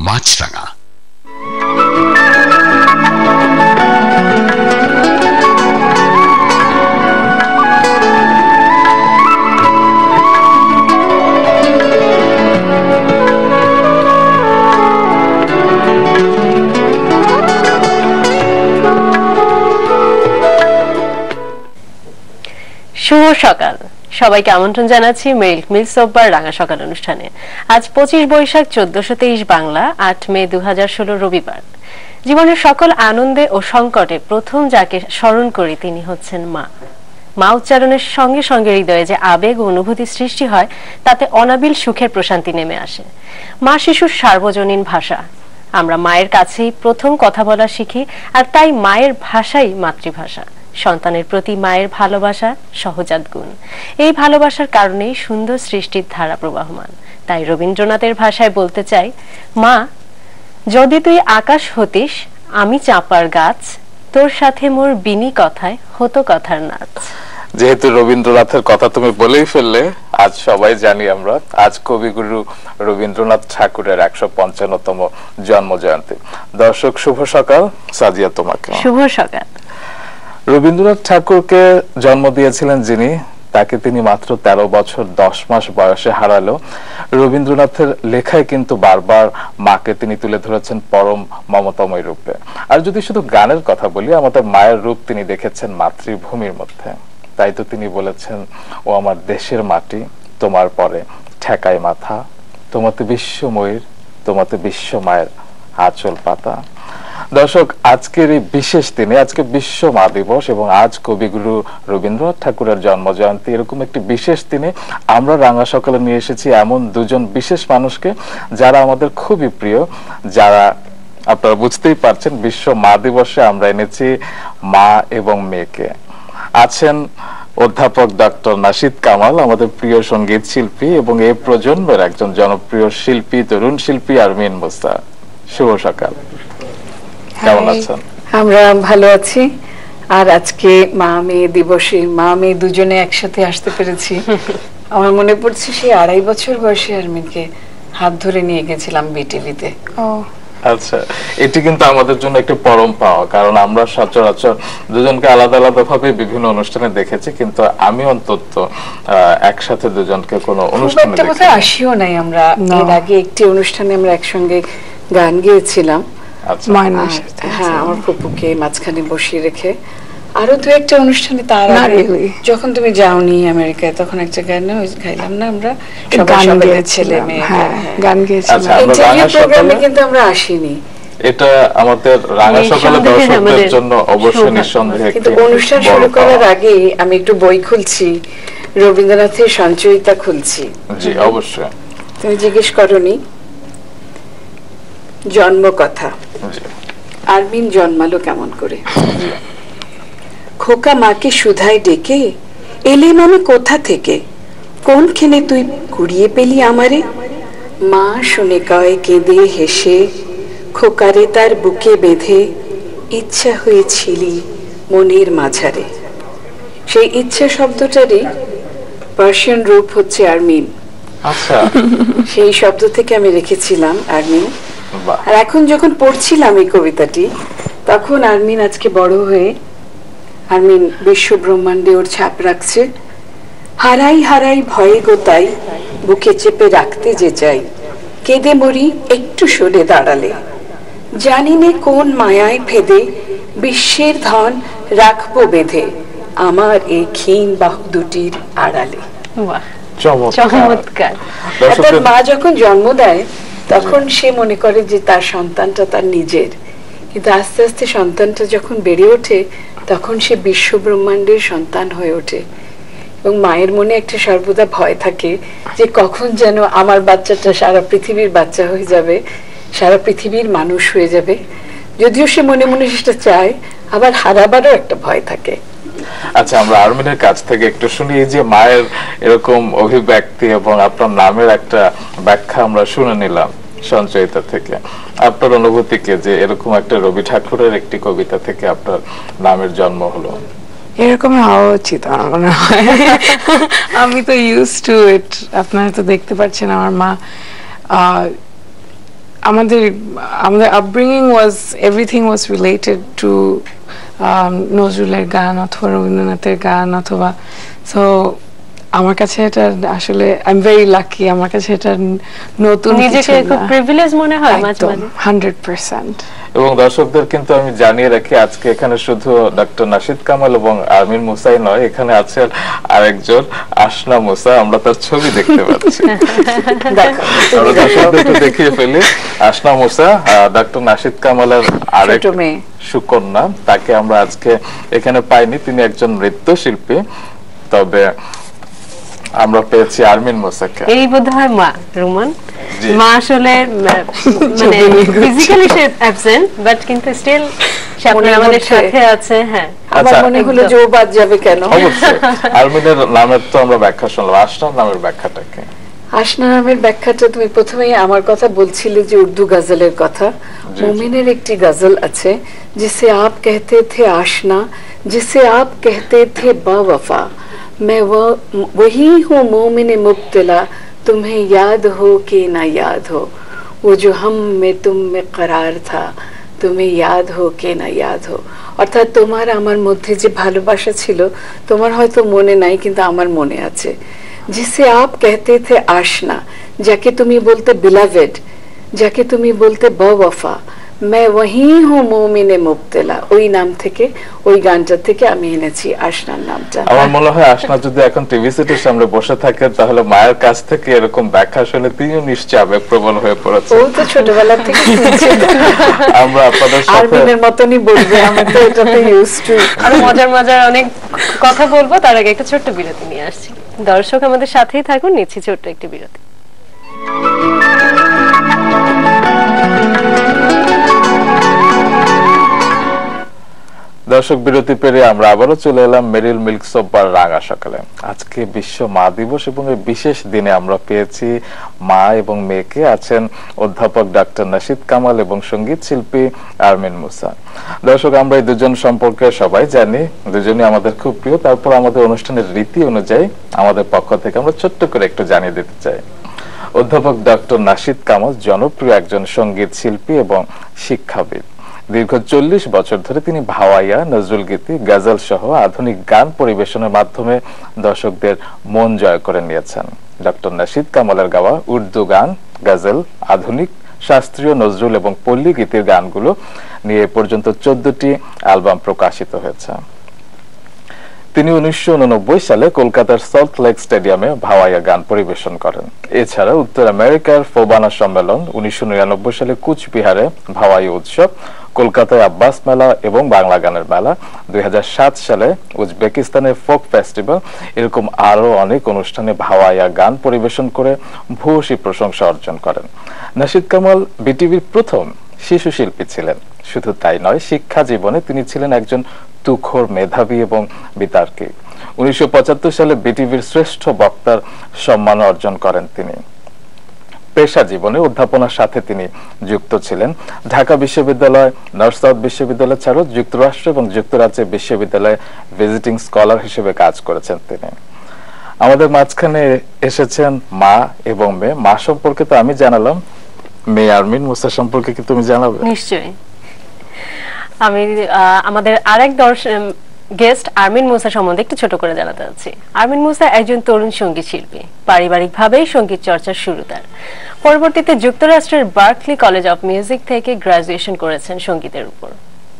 মাছরাঙা। শুভ সকাল, সবাইকে আমন্ত্রণ জানাচ্ছি মিল্ক মিলস সোববার রাঙা সকাল অনুষ্ঠানে। আজ 25 বৈশাখ 1423 বাংলা, 8 মে 2016 রবিবার। জীবনের সকল আনন্দে ও সংকটে প্রথম যাকে স্মরণ করি তিনি হচ্ছেন মা। মা উচ্চারণের সঙ্গে সঙ্গে হৃদয়ে যে আবেগ ও অনুভূতি সৃষ্টি হয় তাতে অনাবিল সুখের প্রশান্তি নেমে আসে। মা শিশুর সার্বজনীন ভাষা। আমরা মায়ের কাছেই প্রথম কথা বলা শিখি, আর তাই মায়ের ভাষাই মাতৃভাষা। সন্তানের প্রতি মায়ের ভালোবাসা সহজাত গুণ। এই ভালোবাসার কারণেই সুন্দর সৃষ্টির ধারা প্রবাহমান। তাই রবীন্দ্রনাথের ভাষায় বলতে চাই, মা যদি তুই আকাশ হতিস আমি চাঁপার গাছ, তোর সাথে মোর বিনি কথায় হতো কথার নাচ। যেহেতু রবীন্দ্রনাথের কথা তুমি বলেই ফেললে, আজ সবাই জানি আমরা আজ কবিগুরু রবীন্দ্রনাথ ঠাকুরের 155তম জন্ম জয়ন্তী। দর্শক শুভ সকাল। সাজিয়া তোমাকে শুভ সকাল। রবীন্দ্রনাথ ঠাকুরকে জন্ম দিয়েছিলেন যিনি, তাকে তিনি মাত্র 13 বছর 10 মাস বয়সে হারালো। রবীন্দ্রনাথের লেখায় কিন্তু বারবার মাকে তিনি তুলে ধরেছেন পরম মমতাময় রূপে। আর যদি শুধু গানের কথা বলি, আমাদের মায়ের রূপ তিনি দেখেছেন মাতৃভূমির মধ্যে। তাই তো তিনি বলেছেন, ও আমার দেশের মাটি তোমার পরে ঠেকায় মাথা, তোমাতে বিশ্বময়ীর তোমাতে বিশ্ব মায়ের আঁচল পাতা। দর্শক, আজকের এই বিশেষ দিনে, আজকে বিশ্ব মা দিবস এবং আজ কবিগুরু রবীন্দ্রনাথ ঠাকুরের জন্ম জয়ন্তী, এরকম একটি বিশেষ দিনে আমরা রাঙা সকালে নিয়ে এসেছি এমন দুজন বিশেষ মানুষকে যারা আমাদের খুবই প্রিয়, যারা আপনারা বুঝতেই পারছেন বিশ্ব মা দিবসে আমরা এনেছি মা এবং মেয়েকে। আছেন অধ্যাপক ডক্টর নাশিদ কামাল, আমাদের প্রিয় সঙ্গীত শিল্পী এবং এই প্রজন্মের একজন জনপ্রিয় শিল্পী, তরুণ শিল্পী আরমিন মুসা। শুভ সকাল, কেমন আছেন? আমরা ভালো আছি। আর আজকে মা মেয়ে দিবসে মা মেয়ে দুজনে একসাথে আসতে পেরেছি। আমার মনে পড়ছে সেই 2.5 বছর বয়সে আরমিনকে হাত ধরে নিয়ে গেছিলাম বিটিভিতে। আচ্ছা, এটি কিন্তু আমাদের জন্য একটা পরম পাওয়া, কারণ আমরা সচরাচর দুজনকে আলাদা আলাদা ভাবে বিভিন্ন অনুষ্ঠানে দেখেছি, কিন্তু আমি অন্তত একসাথে দুজনকে কোনো অনুষ্ঠানে দেখিনি। আসিও নাই আমরা। এর আগে একটি অনুষ্ঠানে আমরা একসঙ্গে গান গেয়েছিলাম। হ্যাঁ, আমার ফুপুকে মাঝখানে বসিয়ে রেখে। আরো দু একটা অনুষ্ঠানে তার আগে যখন তুমি যাওনি আমেরিকায়, তখন একটা গান গাইলাম না আমরা, সবাই ছেলে মেয়ে গান গেয়েছিলাম। ইন্টারভিউ প্রোগ্রামে কিন্তু আমরা আসিনি। এটা আমাদের রাঙা সকালে দর্শকদের জন্য অবশ্যই নিঃসন্দেহে। কিন্তু অনুষ্ঠান শুরু করার আগে আমি একটু বই খুলছি, রবীন্দ্রনাথের সঞ্চয়িতা খুলছি। জি অবশ্যই। তুমি জিজ্ঞেস করনি জন্ম কথা। আরমিন জন্মালো কেমন করে? খোকা মাকে সুধায় ডেকে, এলেম আমি কোথা থেকে, কোনখানে তুই কুড়িয়ে পেলি আমারে? মা শুনে কয় কেঁদে হেসে, খোকারে তার বুকে বেঁধে ইচ্ছা হয়েছিলি মনের মাঝারে। সেই ইচ্ছা শব্দটারই পার্সিয়ান রূপ হচ্ছে আরমিন। আচ্ছা, সেই শব্দ থেকে আমি রেখেছিলাম আরমিন। আর এখন যখন পড়ছিলাম এই কবিতাটি, তখন আরমিন আজকে বড় হয়ে আরমিন বিশ্ব ব্রহ্মাণ্ডে ওর ছাপ রাখছে। হারাই হারাই ভয়ে গোতাই, বুকে চেপে রাখতে যে চাই, কেঁদে মরি একটু সরে দাঁড়ালে, জানি নে কোন মায়ায় ফেদে বিশ্বের ধন রাখবো বেঁধে আমার এই ক্ষীণ বাহু দুটির আড়ালে। চমৎকার। অর্থাৎ মা যখন জন্ম দেয় তখন সে মনে করে যে তার সন্তানটা তার নিজের, কিন্তু আস্তে আস্তে সন্তানটা যখন বেড়ে ওঠে তখন সে বিশ্ব ব্রহ্মাণ্ডের সন্তান হয়ে ওঠে। এবং মায়ের মনে একটা সর্বদা ভয় থাকে যে কখন যেন আমার বাচ্চাটা সারা পৃথিবীর বাচ্চা হয়ে যাবে, সারা পৃথিবীর মানুষ হয়ে যাবে। যদিও সে মনে মনে সেটা চায়, আবার হারাবারও একটা ভয় থাকে। আচ্ছা, আমরা আরমিনের কাছ থেকে একটু শুনি, এই যে মায়ের এরকম অভিব্যক্তি এবং আপনার নামের একটা ব্যাখ্যা আমরা শুনে নিলাম সঞ্চয়িতা থেকে। আপনার অনুভূতিকে যে এরকম একটা রবি ঠাকুরের একটি কবিতা থেকে আপনার নামের জন্ম হলো, এরকম হওয়া উচিত আমার মনে হয়। আমি তো ইউজ টু ইট। আপনারা তো দেখতে পাচ্ছেন আমার মা আমাদের upbringing was everything was related to নজরুলের গান অথবা রবীন্দ্রনাথের গান অথবা সো আমার কাছে এটা আসলে আই এম ভেরি লাকি আমার কাছে এটা নতুন নিজেকে খুব প্রিভিলেজ মনে হয় মাঝে মাঝে 100%। এবং দর্শকদের কিন্তু আমি জানিয়ে রাখি আজকে এখানে শুধু ডক্টর নাশিদ কামাল এবং আরমিন মুসাই নয়, এখানে আছেন আরেকজন আসনা মুসা, আমরা তার ছবি দেখতে পাচ্ছি। আমরা দর্শকদের দেখিয়ে ফেলি, আসনা মুসা ডক্টর নাশিদ কামালের আরেক সুকন্যা, তাকে আমরা আজকে এখানে পাইনি, তিনি একজন নৃত্যশিল্পী, তবে আমরা পেয়েছি আরমিন মুসাকে। এই বোধহয় মা রুমান, মা আসলে মানে ফিজিক্যালি সে অ্যাবসেন্ট বাট কিন্তু স্টিল সামনে আমাদের সাথে আছে। হ্যাঁ, আমার মনে হলো যে ও বাদ যাবে কেন। অবশ্যই আরমিনের নামের তো আমরা ব্যাখ্যা শুনলাম, আসনার নামের ব্যাখ্যাটা কি? আসনা নামের ব্যাখ্যাটা তুমি প্রথমেই আমার কথা বলছিলে যে উর্দু গজলের কথা। মোমিনের একটি গজল আছে, जिसे आप कहते थे आशना, जिसे आप कहते थे बावफा, मैं वही हूँ मोमिन मुब्तला, तुम्हें याद हो कि ना याद हो, वो जो हम में तुम में करार था, तुम्हें याद हो कि ना याद हो। অর্থাৎ তোমার আমার মধ্যে যে ভালোবাসা ছিল তোমার হয়তো মনে নাই কিন্তু আমার মনে আছে। जिसे आप कहते थे आशना, যাকে তুমি বলতে বিলাভেড, যাকে তুমি বলতে বেওয়ফা, मैं वही हूँ मोमिने मुब्तला, ওই নাম থেকে ওই গানটা থেকে আমি এনেছি আশনার নামটা। আমার মনে হয় আশনা যদি এখন টিভি সেটের সামনে বসে থাকে তাহলে মায়ের কাছ থেকে এরকম ব্যাখ্যা শুনে তিনিও নিশ্চয়ই আবেগপ্রবণ হয়ে পড়েছে। ও তো ছোটবেলা থেকে শুনছে। আমরা আপনাদের সাথে আরমিনের মতনই বলবে, আমি তো এটাতে ইউজড টু। আর মজার মজার অনেক কথা বলবো, তার আগে একটা ছোট্ট বিরতি নিয়ে আসছি। দর্শক আমাদের সাথেই থাকুন, নিচ্ছি ছোট্ট একটি বিরতি। দর্শক বিরতি পেরে আমরা আবারও চলে এলাম মেরিল মিল্ক সোপ বার রাঙা সকালে। আজকে বিশ্ব মা দিবস এবং এই বিশেষ দিনে আমরা পেয়েছি মা এবং মেয়েকে। আছেন অধ্যাপক ডাক্তার নাশিদ কামাল এবং সঙ্গীত শিল্পী আরমিন মুসা। দর্শক আমরা এই দুজন সম্পর্কে সবাই জানি, দুজনই আমাদের খুব প্রিয়। তারপর আমাদের অনুষ্ঠানের রীতি অনুযায়ী আমাদের পক্ষ থেকে আমরা ছোট্ট করে একটু জানিয়ে দিতে চাই। অধ্যাপক ডক্টর নাশিদ কামাল জনপ্রিয় একজন সঙ্গীত শিল্পী এবং শিক্ষাবিদ। দীর্ঘ 40 বছর ধরে তিনি ভাওয়াইয়া, নজরুল গীতি, গজল সহ আধুনিক গান পরিবেশনের মাধ্যমে দর্শকদের মন জয় করে নিয়েছেন। ডক্টর নাশিদ কামালের গাওয়া উর্দু গান, গজল, আধুনিক, শাস্ত্রীয়, নজরুল এবং পল্লী গীতির গানগুলো নিয়ে পর্যন্ত 14টি অ্যালবাম প্রকাশিত হয়েছে। তিনি 1989 সালে কলকাতার সল্ট লেক স্টেডিয়ামে ভাওয়াইয়া গান পরিবেশন করেন। এছাড়া উত্তর আমেরিকার ফোবানা সম্মেলন, 1999 সালে কুচবিহারে ভাওয়াইয়া উৎসব, কলকাতায় আব্বাস মেলা এবং বাংলা গানের মেলা, 2007 সালে উজবেকিস্তানের ফোক ফেস্টিভ্যাল, এরকম আরো অনেক অনুষ্ঠানে ভাওয়াইয়া গান পরিবেশন করে ভূয়সী প্রশংসা অর্জন করেন। নাশিদ কামাল বিটিভির প্রথম শিশু শিল্পী ছিলেন। শুধু তাই নয়, শিক্ষা জীবনে তিনি ছিলেন একজন তুখোড়, মেধাবী এবং বিতার্কী। 1975 সালে বিটিভির শ্রেষ্ঠ বক্তার সম্মান অর্জন করেন তিনি। পেশা জীবনে অধ্যাপনার সাথে তিনি যুক্ত ছিলেন। ঢাকা বিশ্ববিদ্যালয়, নর্থ সাউথ বিশ্ববিদ্যালয় ছাড়াও যুক্তরাষ্ট্র এবং যুক্তরাজ্যের বিশ্ববিদ্যালয়ে ভিজিটিং স্কলার হিসেবে কাজ করেছেন তিনি। আমাদের মাঝখানে এসেছেন মা এবং মেয়ে। মা সম্পর্কে তো আমি জানালাম, মেয়ে আরমিন মুসা সম্পর্কে কি তুমি জানাবে? নিশ্চয়ই। আমি আমাদের আরেক গেস্ট আরমিন মুসা সম্বন্ধে একটু ছোট করে জানাতে চাচ্ছি। আরমিন মুসা একজন তরুণ সঙ্গীত শিল্পী। পারিবারিকভাবেই সঙ্গীত চর্চার শুরু তার। পরবর্তীতে যুক্তরাষ্ট্রের বার্কলি কলেজ অফ মিউজিক থেকে গ্রাজুয়েশন করেছেন সঙ্গীতের উপর।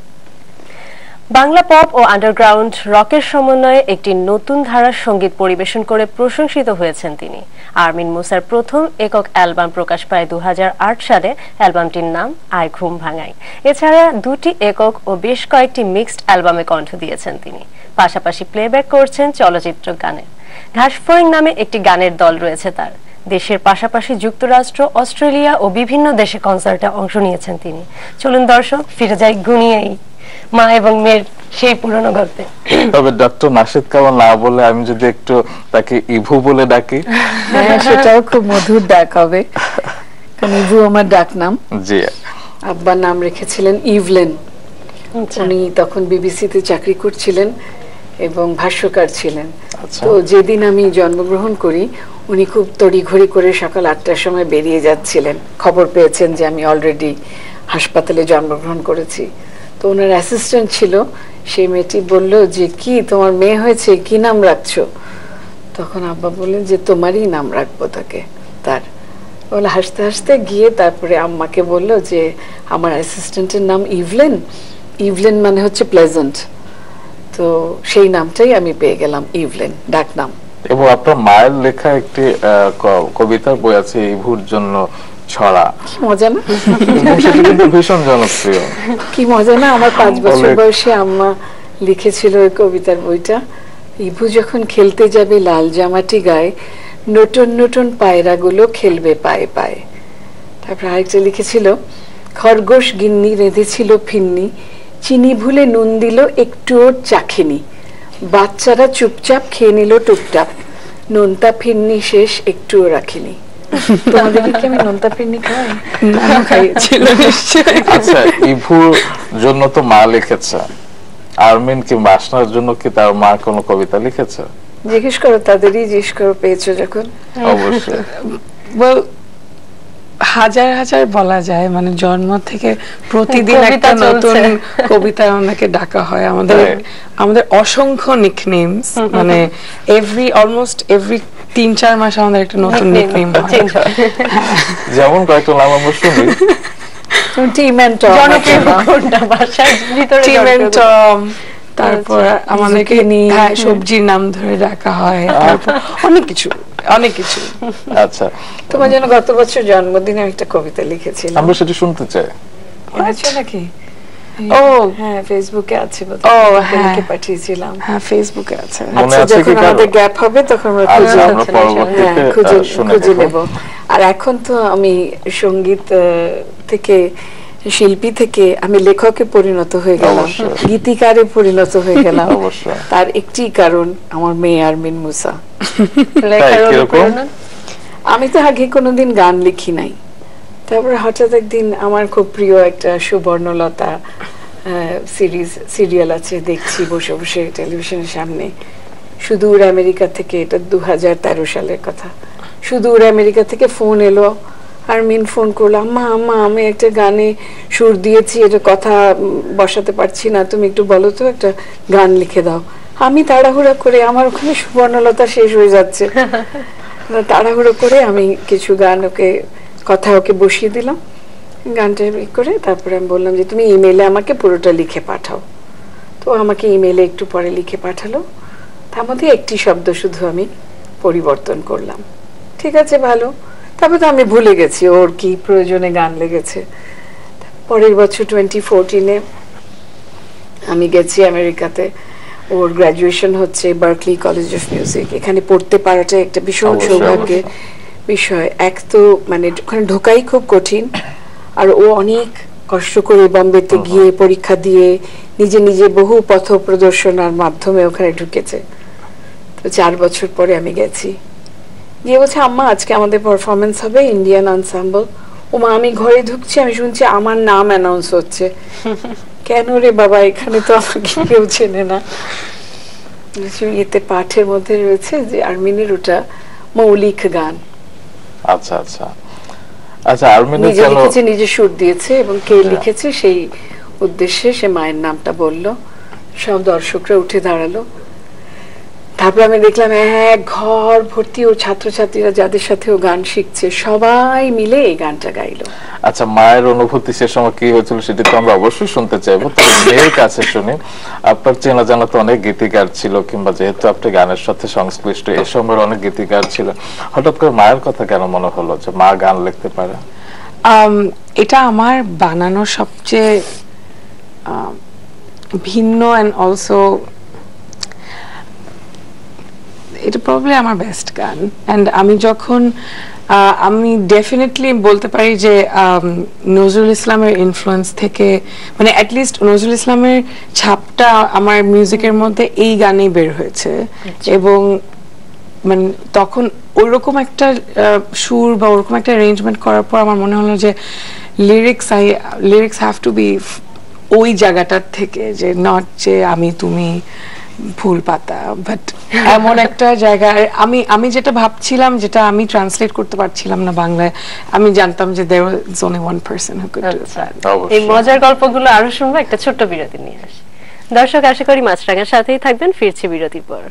বাংলা পপ ও আন্ডারগ্রাউন্ড রকের সমন্বয়ে একটি নতুন ধারার সঙ্গীত পরিবেশন করে প্রশংসিত হয়েছেন তিনি। আরমিন মুসার প্রথম একক অ্যালবাম প্রকাশ পায় 2008 সালে। অ্যালবামটির নাম আয় ঘুম ভাঙাই। এছাড়া 2টি একক ও বেশ কয়েকটি মিক্সড অ্যালবামে কণ্ঠ দিয়েছেন তিনি। পাশাপাশি প্লেব্যাক করছেন চলচ্চিত্র গানে। ঘাসফড়িং নামে একটি গানের দল রয়েছে তার। দেশের পাশাপাশি যুক্তরাষ্ট্র, অস্ট্রেলিয়া ও বিভিন্ন দেশে কনসার্টে অংশ নিয়েছেন তিনি। চলুন দর্শক ফিরে যাই গুনিয়েই মা এবং মেয়ের সেই পুরনো গল্পে। তবে ডক্টর নাশিদ কামাল না বলে আমি যদি একটু তাকে ইভু বলে ডাকি, সেটাও খুব মধুর ডাক হবে, কারণ ইভু আমার ডাক নাম। জি, আব্বার নাম রেখেছিলেন ইভলেন। উনি তখন বিবিসিতে চাকরি করছিলেন এবং ভাষ্যকার ছিলেন। আচ্ছা। তো যেদিন আমি জন্মগ্রহণ করি উনি খুব তড়িঘড়ি করে সকাল 8টার সময় বেরিয়ে যাচ্ছিলেন, খবর পেয়েছেন যে আমি অলরেডি হাসপাতালে জন্মগ্রহণ করেছি। তো ওনার অ্যাসিস্ট্যান্ট ছিল, সেই মেয়েটি বলল যে কি তোমার মেয়ে হয়েছে, কি নাম রাখছো? তখন আব্বা বললেন যে তোমারই নাম রাখবো তাকে, তার। বলে হাসতে হাসতে গিয়ে তারপরে আম্মাকে বলল যে আমার অ্যাসিস্ট্যান্টের নাম ইভলেন, ইভলেন মানে হচ্ছে প্লেজেন্ট। তো সেই নামটাই আমি পেয়ে গেলাম, ইভলেন ডাক নাম। এবং আপনার মায়ের লেখা একটি কবিতার বই আছে ইভুর জন্য ছড়া, কি মজা না? সেটা কিন্তু ভীষণ জনপ্রিয়। কি মজা না? আমার 5 বছর বয়সে আম্মা লিখেছিল ওই কবিতার বইটা। ইভু যখন খেলতে যাবে লাল জামাটি গায়ে, নতুন নতুন পায়রাগুলো খেলবে পায়ে পায়ে। তারপর আরেকটা লিখেছিল, খরগোশ গিন্নি রেঁধেছিল ফিন্নি, চিনি ভুলে নুন দিল একটুও চাখেনি, বাচ্চারা চুপচাপ খেয়ে নিল টুপটাপ, নোনতা ফিন্নি শেষ একটুও রাখিনি। তোমাদেরকে কি আমি নোনতা ফিন্নি খাইয়েছিল নিশ্চয়ই। আচ্ছা, ইভুর জন্য তো মা লিখেছে, আরমিন কিংবা আসনার জন্য কি তার মা কোনো কবিতা লিখেছে? জিজ্ঞেস করো, তাদেরই জিজ্ঞেস করো, পেয়েছো যখন। অবশ্যই। হাজার হাজার বলা যায়, মানে জন্ম থেকে প্রতিদিন একটা নতুন কবিতায় আমাদেরকে ডাকা হয়। আমাদের অসংখ্য নিকনেমস, মানে অলমোস্ট এভরি 3-4 মাস আমাদের একটা নতুন নিকনেম হয়। যেমন কয়েকটা নাম আমরা শুনি। তারপর আমাদেরকে সবজির নাম ধরে ডাকা হয়, তারপর অনেক কিছু অনেক কিছু। আচ্ছা, তোমার জন্য গত বছর জন্মদিনে একটা কবিতা লিখেছিলাম, আমরা সেটা শুনতে চাই। আছে নাকি? ও হ্যাঁ, ফেসবুকে আছে, ও হ্যাঁ পাঠিয়েছিলাম। হ্যাঁ, ফেসবুকে আছে। মনে আছে কি? আমাদের গ্যাপ হবে তখন আমরা পরবর্তীতে খুঁজে নেব। আর এখন তো আমি সঙ্গীত থেকে, শিল্পী থেকে আমি লেখকে পরিণত হয়ে গেলাম, গীতিকারে পরিণত হয়ে গেলাম। তার একটি কারণ আমার মেয়ে আরমিন মুসা। আমি তো আগে কোনোদিন গান লিখি নাই, তারপরে হঠাৎ একদিন আমার খুব প্রিয় একটা সুবর্ণলতা সিরিয়াল আছে, দেখছি বসে বসে টেলিভিশনের সামনে, সুদূর আমেরিকা থেকে, এটা 2013 সালের কথা, সুদূর আমেরিকা থেকে ফোন এলো। আরমিন ফোন করলো, আম্মা আম্মা আমি একটা গানে সুর দিয়েছি, এটা কথা বসাতে পারছি না, তুমি একটু বলো তো, একটা গান লিখে দাও। আমি তাড়াহুড়া করে, আমার ওখানে সুবর্ণলতা শেষ হয়ে যাচ্ছে, তাড়াহুড়ো করে আমি কিছু গান কথা ওকে বসিয়ে দিলাম, গানটা করে তারপরে আমি বললাম যে তুমি ইমেইলে আমাকে পুরোটা লিখে পাঠাও। তো আমাকে ইমেইলে একটু পরে লিখে পাঠালো, তার মধ্যে একটি শব্দ শুধু আমি পরিবর্তন করলাম। ঠিক আছে, ভালো। তারপর তো আমি ভুলে গেছি ওর কি প্রয়োজনে গান লেগেছে। পরের বছর 2014-এ আমি গেছি আমেরিকাতে, ওর গ্রাজুয়েশন হচ্ছে বার্কলি কলেজ অফ মিউজিক। এখানে পড়তে পারাটা একটা ভীষণ সৌভাগ্যের বিষয়। এক তো মানে ওখানে ঢোকাই খুব কঠিন, আর ও অনেক কষ্ট করে বম্বেতে গিয়ে পরীক্ষা দিয়ে নিজে নিজে বহু পথ প্রদর্শনার মাধ্যমে ওখানে ঢুকেছে। তো 4 বছর পরে আমি গেছি, গিয়ে বলছে আম্মা আজকে আমাদের পারফরমেন্স হবে ইন্ডিয়ান আনসাম্বল। ওমা, আমি ঘরে ঢুকছি, আমি শুনছি আমার নাম অ্যানাউন্স হচ্ছে। কেন রে বাবা, এখানে তো আমাকে কেউ চেনে না। এতে পাঠের মধ্যে রয়েছে যে আরমিনের ওটা মৌলিক গান। আচ্ছা আচ্ছা আচ্ছা, আরমিন নিজে লিখেছে, নিজে সুর দিয়েছে, এবং কে লিখেছে সেই উদ্দেশ্যে সে মায়ের নামটা বলল। সব দর্শকরা উঠে দাঁড়ালো। তারপর আমি দেখলাম এক ঘর ভর্তি ও ছাত্রছাত্রীরা যাদের সাথে ও গান শিখছে, সবাই মিলে এই গানটা গাইলো। আচ্ছা, মায়ের অনুভূতি সে সময় কি হয়েছিল সেটা তো আমরা অবশ্যই শুনতে চাইবো, তবে মেয়ের কাছে শুনি। আপনার চেনা জানা তো অনেক গীতিকার ছিল, কিংবা যেহেতু আপনি গানের সাথে সংশ্লিষ্ট, এ সময়ের অনেক গীতিকার ছিল, হঠাৎ করে মায়ের কথা কেন মনে হলো যে মা গান লিখতে পারে? এটা আমার বানানো সবচেয়ে ভিন্ন এন্ড অলসো এটা প্রবাবলি আমার বেস্ট গান। এন্ড আমি যখন আমি ডেফিনেটলি বলতে পারি যে নজরুল ইসলামের ইনফ্লুয়েন্স থেকে, মানে অ্যাটলিস্ট নজরুল ইসলামের ছাপটা আমার মিউজিকের মধ্যে এই গানেই বের হয়েছে। এবং মানে তখন ওইরকম একটা সুর বা ওরকম একটা অ্যারেঞ্জমেন্ট করার পর আমার মনে হলো যে লিরিক্স হ্যাভ টু বি ওই জায়গাটার থেকে, যে নট যে আমি তুমি ফুল পাতা, বাট এমন একটা জায়গায় আমি যেটা ভাবছিলাম, যেটা আমি ট্রান্সলেট করতে পারছিলাম না বাংলায়, আমি জানতাম যে there was only one person who could do that. এই মজার গল্পগুলো আরো শুনবো একটা ছোট্ট বিরতি নিয়ে আসি। দর্শক আশা করি মাছরাঙার সাথেই থাকবেন, ফিরছি বিরতির পর।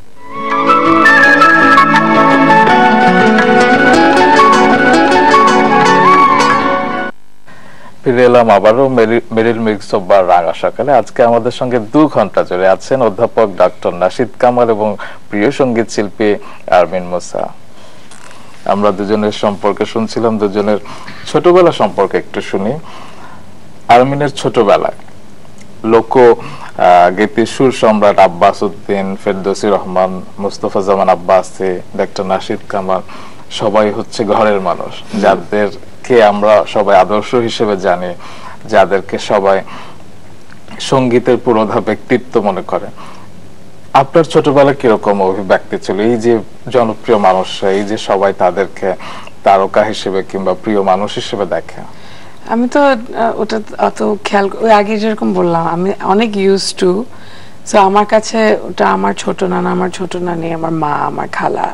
ফিরে এলাম আবারও মেরিল মিক্স অফ বার রাঙা সকালে। আজকে আমাদের সঙ্গে 2 ঘন্টা জুড়ে আছেন অধ্যাপক ডক্টর নাশিদ কামাল এবং প্রিয় সঙ্গীত শিল্পী আরমিন মুসা। আমরা দুজনের সম্পর্কে শুনছিলাম, দুজনের ছোটবেলা সম্পর্কে একটু শুনি। আরমিনের ছোটবেলায় লোক গীতির সুর সম্রাট আব্বাস উদ্দিন, ফেরদৌসী রহমান, মুস্তফা জামান আব্বাসী, ডক্টর নাশিদ কামাল সবাই হচ্ছে ঘরের মানুষ, যাদেরকে আমরা সবাই আদর্শ হিসেবে জানি, যাদেরকে সবাই সঙ্গীতের পুরোধা ব্যক্তিত্ব মনে করে। আপনার ছোটবেলায় কিরকম অভিব্যক্তি ছিল? এই যে জনপ্রিয় মানুষরা, এই যে সবাই তাদেরকে তারকা হিসেবে কিংবা প্রিয় মানুষ হিসেবে দেখে। আমি তো ওটা অত খেয়াল, ওই আগে যেরকম বললাম আমি অনেক ইউজ টু, সো আমার কাছে ওটা আমার ছোট নানা, আমার ছোট নানি, আমার মা, আমার খালা।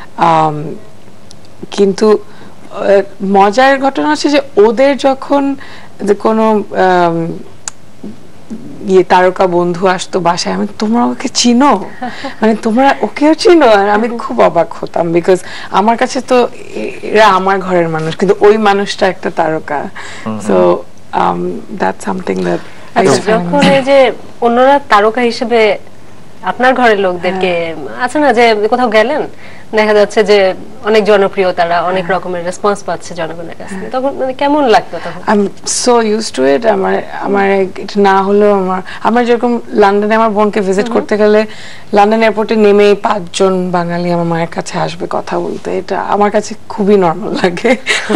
কিন্তু মজার ঘটনা হচ্ছে যে ওদের যখন কোনো তারকা বন্ধু আসতো বাসায়, আমি তোমরা ওকে চিনো, মানে তোমরা ওকেও চিনো? আর আমি খুব অবাক হতাম, বিকজ আমার কাছে তো এরা আমার ঘরের মানুষ, কিন্তু ওই মানুষটা একটা তারকা। সো দ্যাটস সামথিং দ্যাট যখন এই যে অন্যরা তারকা হিসেবে আপনার ঘরের লোকদেরকে, আছে না যে কোথাও গেলেন দেখা যাচ্ছে যে অনেক জনপ্রিয়, তারা অনেক রকমের রেসপন্স পাচ্ছে জনগণের কাছ থেকে, তখন মানে কেমন লাগতো তখন? I am so used to it. আমার এটা না হলেও আমার যেরকম লন্ডনে আমার বোনকে ভিজিট করতে গেলে লন্ডন এয়ারপোর্টে নেমেই 5 জন বাঙালি আমার মায়ের কাছে আসবে কথা বলতে, এটা আমার কাছে খুবই নরমাল লাগে।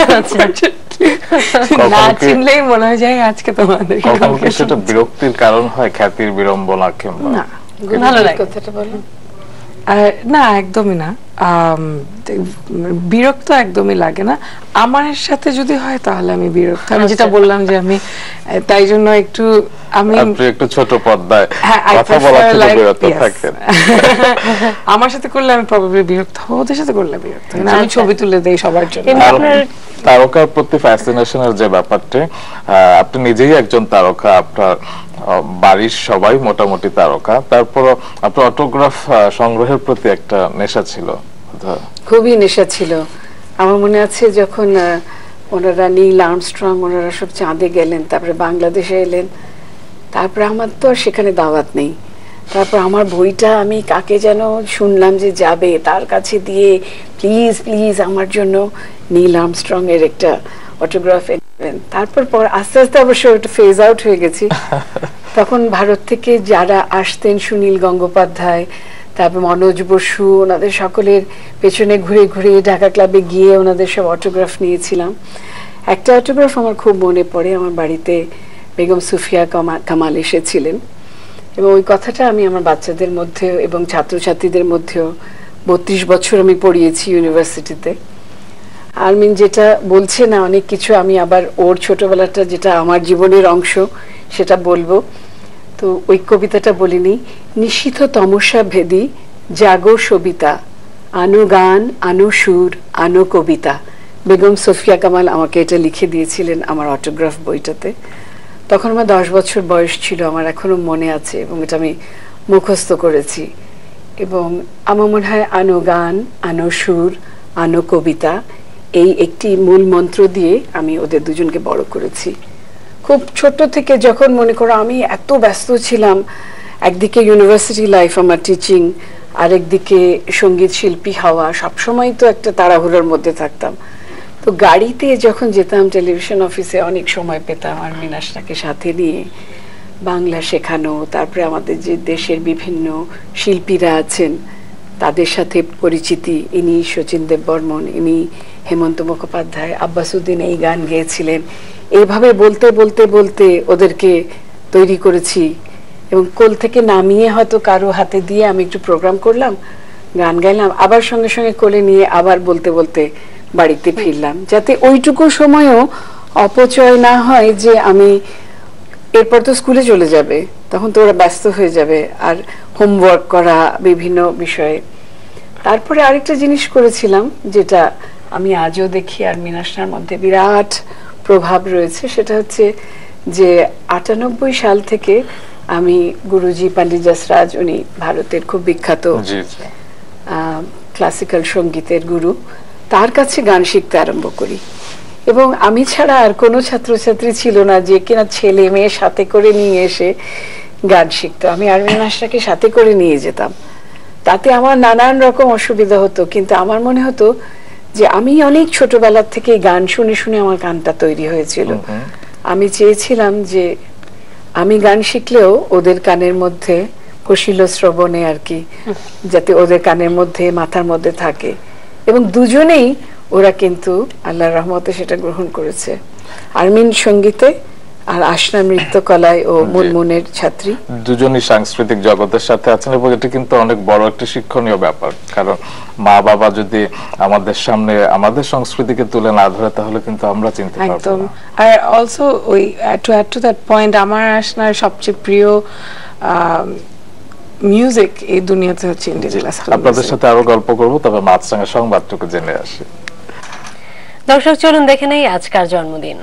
না চিনলেই মনে হয় যায় আজকে তোমাদের সেটা বিরক্তির কারণ হয়, খ্যাতির বিড়ম্বনা কিংবা না? ভালো লাগে কথাটা বলো। না, একদমই না, বিরক্ত একদমই লাগে না। আমার সাথে যদি হয় তাহলে আমি বিরক্ত, আমি যেটা বললাম যে আমি তাই জন্য একটু একটু ছোট পর্দায় কথা বলা থেকে বিরত থাকেন। আমার সাথে করলে আমি প্রবাবলি বিরক্ত হব, ওদের সাথে করলে বিরক্ত হই না। আমি ছবি তুলে দেই সবার জন্য। তারকার প্রতি ফ্যাসিনেশনের যে ব্যাপারটা, আপনি নিজেই একজন তারকা, আপনার বাড়ির সবাই মোটামুটি তারকা, তারপর আপনার অটোগ্রাফ সংগ্রহের প্রতি একটা নেশা ছিল। খুবই নেশা ছিল। আমার মনে আছে যখন ওনারা নীল আর্মস্ট্রং ওনারা সব চাঁদে গেলেন, তারপরে বাংলাদেশে এলেন, তারপরে আমার তো আর সেখানে দাওয়াত নেই। তারপর আমার বইটা আমি কাকে যেন শুনলাম যে যাবে, তার কাছে দিয়ে প্লিজ প্লিজ আমার জন্য নীল আর্মস্ট্রং এর একটা অটোগ্রাফ এনেবেন। তারপর আস্তে আস্তে অবশ্য একটু ফেজ আউট হয়ে গেছি। তখন ভারত থেকে যারা আসতেন, সুনীল গঙ্গোপাধ্যায়, তারপর মনোজ বসু, ওনাদের সকলের পেছনে ঘুরে ঘুরে ঢাকা ক্লাবে গিয়ে ওনাদের সব অটোগ্রাফ নিয়েছিলাম। একটা অটোগ্রাফ আমার খুব মনে পড়ে, আমার বাড়িতে বেগম সুফিয়া কামাল এসেছিলেন, এবং ওই কথাটা আমি আমার বাচ্চাদের মধ্যে এবং ছাত্রছাত্রীদের মধ্যেও 32 বছর আমি পড়িয়েছি ইউনিভার্সিটিতে। আরমিন যেটা বলছে না অনেক কিছু, আমি আবার ওর ছোটবেলাটা যেটা আমার জীবনের অংশ সেটা বলবো। তো ওই কবিতাটা বলিনি, নিশীথ তমসা ভেদি জাগো সবিতা, আনো গান আনো সুর আনো কবিতা। বেগম সুফিয়া কামাল আমাকে এটা লিখে দিয়েছিলেন আমার অটোগ্রাফ বইটাতে। তখন আমার 10 বছর বয়স ছিল, আমার এখনো মনে আছে এবং এটা আমি মুখস্থ করেছি। এবং আমার মনে হয় আনো গান আনো সুর আনো কবিতা, এই একটি মূল মন্ত্র দিয়ে আমি ওদের দুজনকে বড় করেছি। খুব ছোট থেকে যখন মনে করো আমি এত ব্যস্ত ছিলাম, একদিকে ইউনিভার্সিটি লাইফ আমার টিচিং, আরেকদিকে সঙ্গীত শিল্পী হওয়া, সবসময় তো একটা তাড়াহুড়োর মধ্যে থাকতাম। তো গাড়িতে যখন যেতাম টেলিভিশন অফিসে অনেক সময় পেতাম আর মিনাশটাকে সাথে নিয়ে বাংলা শেখানো, তারপরে আমাদের যে দেশের বিভিন্ন শিল্পীরা আছেন তাদের সাথে পরিচিতি। ইনি শচীন দেববর্মন, ইনি হেমন্ত মুখোপাধ্যায়, আব্বাস উদ্দিন এই গান গেয়েছিলেন। এইভাবে বলতে বলতে বলতে ওদেরকে তৈরি করেছি, এবং কোল থেকে নামিয়ে হয়তো কারো হাতে দিয়ে আমি একটু প্রোগ্রাম করলাম, গান গাইলাম, আবার সঙ্গে সঙ্গে কোলে নিয়ে আবার বলতে বলতে বাড়িতে ফিরলাম, যাতে ওইটুকু সময়ও অপচয় না হয় যে আমি এরপর তো স্কুলে চলে যাবে, তখন তো ওরা ব্যস্ত হয়ে যাবে আর হোমওয়ার্ক করা বিভিন্ন বিষয়ে। তারপরে আরেকটা জিনিস করেছিলাম যেটা আমি আজও দেখি আর মিনাশনার মধ্যে বিরাট প্রভাব রয়েছে, সেটা হচ্ছে যে 98 সাল থেকে আমি গুরুজি পণ্ডিত যশরাজ, উনি ভারতের খুব বিখ্যাত ক্লাসিক্যাল সঙ্গীতের গুরু, তার কাছে গান শিখতে আরম্ভ করি। এবং আমি ছাড়া আর কোনো ছাত্রছাত্রী ছিল না যে কিনা ছেলে মেয়ে সাথে করে নিয়ে এসে গান শিখতো। আমি আরমিন মাস্টারকে সাথে করে নিয়ে যেতাম। তাতে আমার নানান রকম অসুবিধা হতো, কিন্তু আমার মনে হতো যে আমি অনেক ছোটবেলার থেকে গান শুনে শুনে আমার গানটা তৈরি হয়েছিল। আমি চেয়েছিলাম যে আমি গান শিখলেও ওদের কানের মধ্যে কশিল শ্রবণে আর কি, যাতে ওদের কানের মধ্যে মাথার মধ্যে থাকে। এবং দুজনেই ওরা কিন্তু আল্লাহর রহমতে সেটা গ্রহণ করেছে। আরমিন সঙ্গীতে আর আশনা নৃত্যকলায় ও মুনমুনের ছাত্রী, দুজনই সাংস্কৃতিক জগতের সাথে আছেন এবং এটা কিন্তু অনেক বড় একটা শিক্ষণীয় ব্যাপার। কারণ মা বাবা যদি আমাদের সামনে আমাদের সংস্কৃতিকে তুলে না ধরে তাহলে কিন্তু আমরা চিনতে পারবো না। আর অলসো ওই to add to that point, আমার আশনার সবচেয়ে প্রিয় মিউজিক এই দুনিয়াতে হচ্ছে ইন্ডিয়ান ক্লাসিক্যাল। আপনাদের সাথে আরো গল্প করব, তবে মাছরাঙা সংবাদটুকু জেনে আসি। দর্শক চলুন দেখে নেই আজকার জন্মদিন।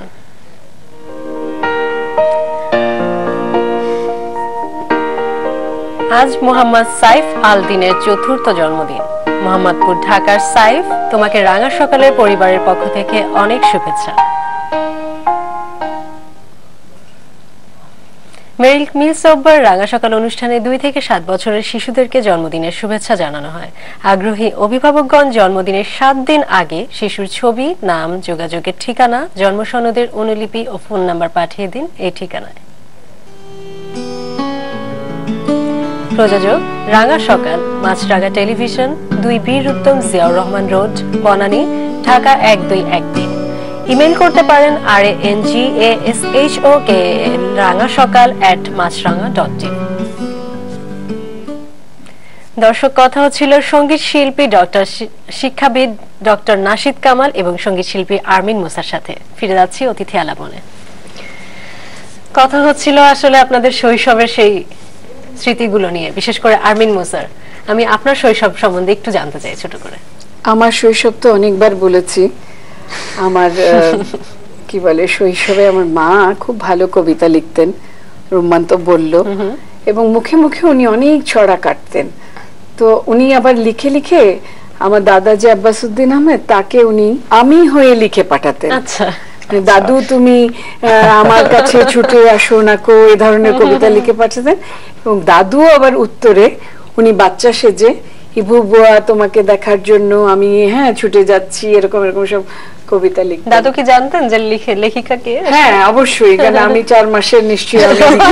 আজ মোহাম্মদ সাইফ আল দিনের ৪র্থ জন্মদিন। মোহাম্মদপুর, ঢাকার সাইফ, তোমাকে রাঙা সকালের পরিবারের পক্ষ থেকে অনেক শুভেচ্ছা। মেরিল মিলস অব্বার রাঙা সকাল অনুষ্ঠানে 2 থেকে 7 বছরের শিশুদেরকে জন্মদিনের শুভেচ্ছা জানানো হয়। আগ্রহী অভিভাবকগণ জন্মদিনের 7 দিন আগে শিশুর ছবি, নাম, যোগাযোগের ঠিকানা, জন্ম সনদের অনুলিপি ও ফোন নাম্বার পাঠিয়ে দিন এই ঠিকানায়। প্রযোজক রাঙা সকাল, মাছরাঙা টেলিভিশন, 2 বীর উত্তম জিয়াউর রহমান রোড, বনানী, ঢাকা 1213। ইমেল করতে পারেন rangashokal@maachrangan.tv। দর্শক, কথা হচ্ছিল সঙ্গীত শিল্পী শিক্ষাবিদ ডক্টর নাশিদ কামাল এবং সঙ্গীত শিল্পী আরমিন মুসার সাথে। ফিরে যাচ্ছি অতিথি আলাপনে। কথা হচ্ছিল আসলে আপনাদের শৈশবের সেই স্মৃতিগুলো নিয়ে, বিশেষ করে আরমিন মুসার। আমি আপনার শৈশব সম্বন্ধে একটু জানতে চাই ছোট করে। আমার শৈশব তো অনেকবার বলেছি। আমার কি বলে, শৈশবে আমার মা খুব ভালো কবিতা লিখতেন, রুম্মান তো বলল, এবং মুখে মুখে উনি অনেক ছড়া কাটতেন। তো উনি আবার লিখে লিখে আমার দাদা যে আব্বাসউদ্দিন আহমেদ, তাকে উনি আমি হয়ে লিখে পাঠাতেন। আচ্ছা, দাদু তুমি আমার কাছে ছুটে আসো না কো, এই ধরনের কবিতা লিখে পাঠাতেন। এবং দাদু আবার উত্তরে উনি বাচ্চা সেজে ইভু বুয়া তোমাকে দেখার জন্য আমি ছুটে যাচ্ছি, এরকম এরকম সব কবিতা লিখতেন। দাদু কি জানতেন যে লেখিকা কে? হ্যাঁ, অবশ্যই, কারণ আমি 4 মাসের নিশ্চয়ই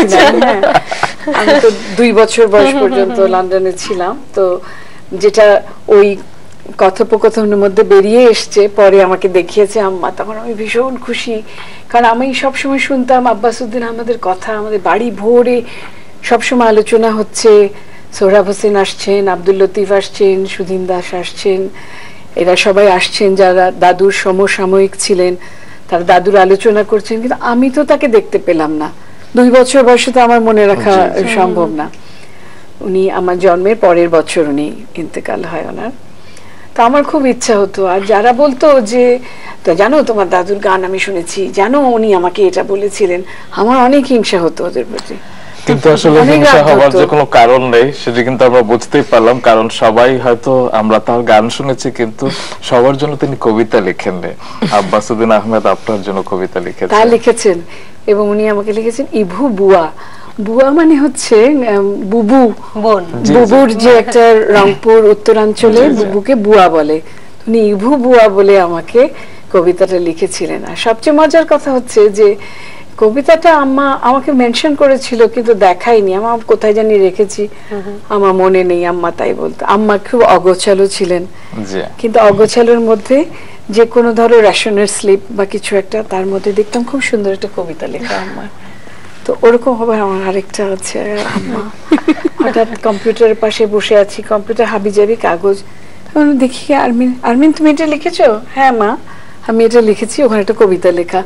আমি তো 2 বছর বয়স পর্যন্ত লন্ডনে ছিলাম। তো যেটা ওই কথোপকথনের মধ্যে বেরিয়ে এসছে, পরে আমাকে দেখিয়েছে আম্মা, তখন আমি ভীষণ খুশি। কারণ আমি সবসময় শুনতাম আব্বাসউদ্দিন আহমেদের কথা, আমাদের বাড়ি ভোরে সবসময় আলোচনা হচ্ছে। সোহরাব হোসেন আসছেন, আব্দুল লতিফ আসছেন, সুধীন দাস আসছেন, এরা সবাই আসছেন যারা দাদুর সমসাময়িক ছিলেন, তারা দাদুর আলোচনা করছেন। কিন্তু আমি তো তাকে দেখতে পেলাম না। 2 বছর বয়সে তো আমার মনে রাখা সম্ভব না। উনি আমার জন্মের পরের বছর উনি ইন্তেকাল হয় ওনার। তো আমার খুব ইচ্ছা হতো, আর যারা বলতো যে তো জানো তোমার দাদুর গান আমি শুনেছি, জানো উনি আমাকে এটা বলেছিলেন, আমার অনেক হিংসা হতো ওদের প্রতি। কিন্তু আসলে হিংসা হওয়ার যে কোনো কারণ নেই, সেটা কিন্তু আমরা বুঝতেই পারলাম। কারণ সবাই হয়তো আমরা তার গান শুনেছি, কিন্তু সবার জন্য তিনি কবিতা লিখেননি। আব্বাসউদ্দিন আহমেদ আপনার জন্য কবিতা লিখেছেন। তা লিখেছেন, এবং উনি আমাকে লিখেছেন ইভু বুয়া। বুয়া মানে হচ্ছে বুবু, বুবুর যে একটা রংপুর উত্তরাঞ্চলে বুবুকে বুয়া বলে। উনি ইভু বুয়া বলে আমাকে কবিতাটা লিখেছিলেন। আর সবচেয়ে মজার কথা হচ্ছে যে কবিতাটা আম্মা আমাকে মেনশন করেছিল, কিন্তু দেখাইনি। আমার কোথায় জানি রেখেছি, আমার মনে নেই। আম্মা তাই বলতো। আম্মা খুব অগোছালো ছিলেন, কিন্তু অগোছালোর মধ্যে যে কোনো ধরো রেশনের স্লিপ বা কিছু একটা, তার মধ্যে দেখতাম খুব সুন্দর একটা কবিতা লেখা আমার। তো ওরকম হবে আমার আরেকটা আছে। আম্মা হঠাৎ কম্পিউটারের পাশে বসে আছি, কম্পিউটার হাবিজাবি কাগজ, দেখি আরমিন, আরমিন তুমি এটা লিখেছো? হ্যাঁ মা, আমি এটা লিখেছি। ওখানে একটা কবিতা লেখা।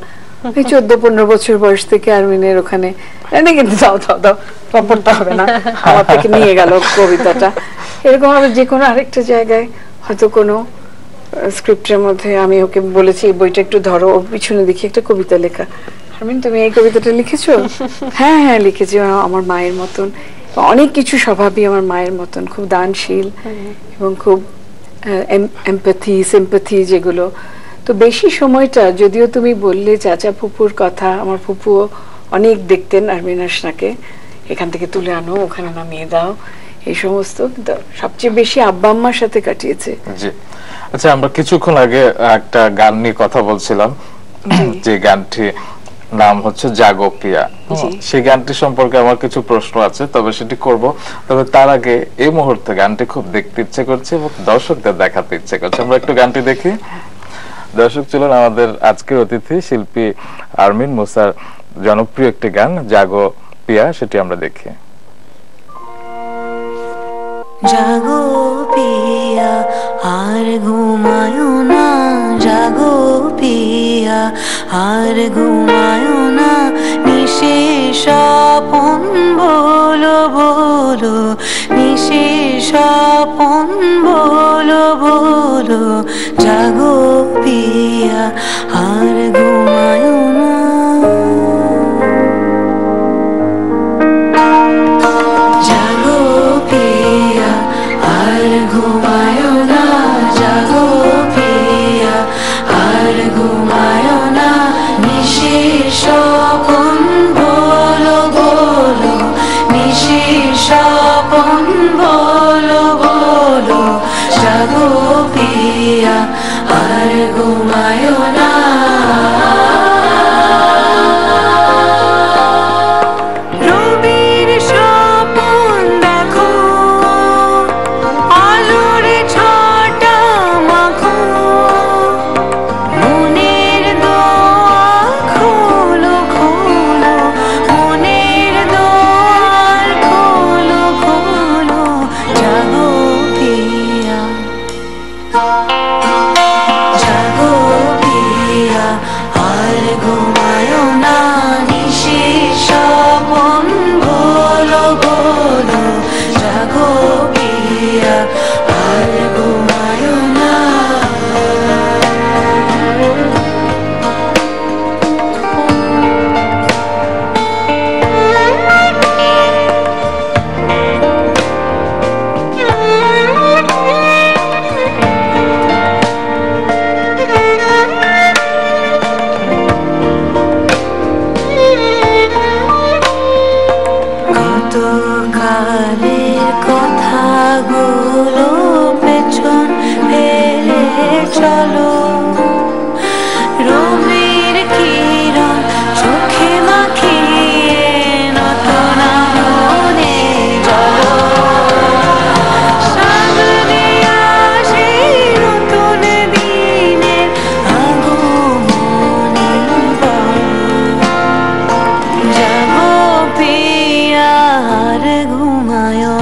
এই 14-15 বছর বয়স থেকে আরমিনের ওখানে কিন্তু দাও দাও দাও পড়তে হবে না, আমার থেকে নিয়ে গেল কবিতাটা। এরকম আমি যে কোনো আরেকটা জায়গায় হয়তো কোনো স্ক্রিপ্টের মধ্যে আমি ওকে বলেছি এই বইটা একটু ধরো, ওর পিছনে দেখি একটা কবিতা লেখা, আরমিন তুমি এই কবিতাটা লিখেছো? হ্যাঁ হ্যাঁ লিখেছি, আমার মায়ের মতন, অনেক কিছু স্বভাবই আমার মায়ের মতন, খুব দানশীল এবং খুব এমপ্যাথি সিম্প্যাথি যেগুলো। তো বেশি সময়টা, যদিও তুমি বললে চাচা ফুপুর কথা, আমার ফুপুও অনেক দেখতেন আরমিন আশনাকে, এখান থেকে তুলে আনো ওখানে নামিয়ে দাও এই সমস্ত, সবচেয়ে বেশি আব্বা আম্মার সাথে কাটিয়েছে। জি আচ্ছা, আমরা কিছুক্ষণ আগে একটা গান নিয়ে কথা বলছিলাম, যে গানটি নাম হচ্ছে জাগো পিয়া, সেই গানটি সম্পর্কে আমার কিছু প্রশ্ন আছে, তবে সেটি করব। তবে তার আগে এই মুহূর্তে গানটি খুব দেখতে ইচ্ছে করছে এবং দর্শকদের দেখাতে ইচ্ছে করছে, আমরা একটু গানটি দেখি। দর্শক চলুন, আমাদের আজকের অতিথি শিল্পী আরমিন মুসার জনপ্রিয় একটি গান জাগো পিয়া, সেটি আমরা দেখি। জাগো পিয়া আর ঘুমায়ো না, জাগো পিয়া আর ঘুমায়ো না, নিশেষ স্বপন বলো বলো, নিশেষ স্বপন বলো বলো, জাগো পিয়া আর ঘুমায়ো না। জাগো পিয়া আর ঘুমায়ো না, জাগো পিয়া আর ঘুমায়ো না, নিশেষ স্বপন বলো বলো, নিশেষ স্বপন বলো বলো, জাগো পিয়া আর ঘুমায়ো না। ঘুমায়ো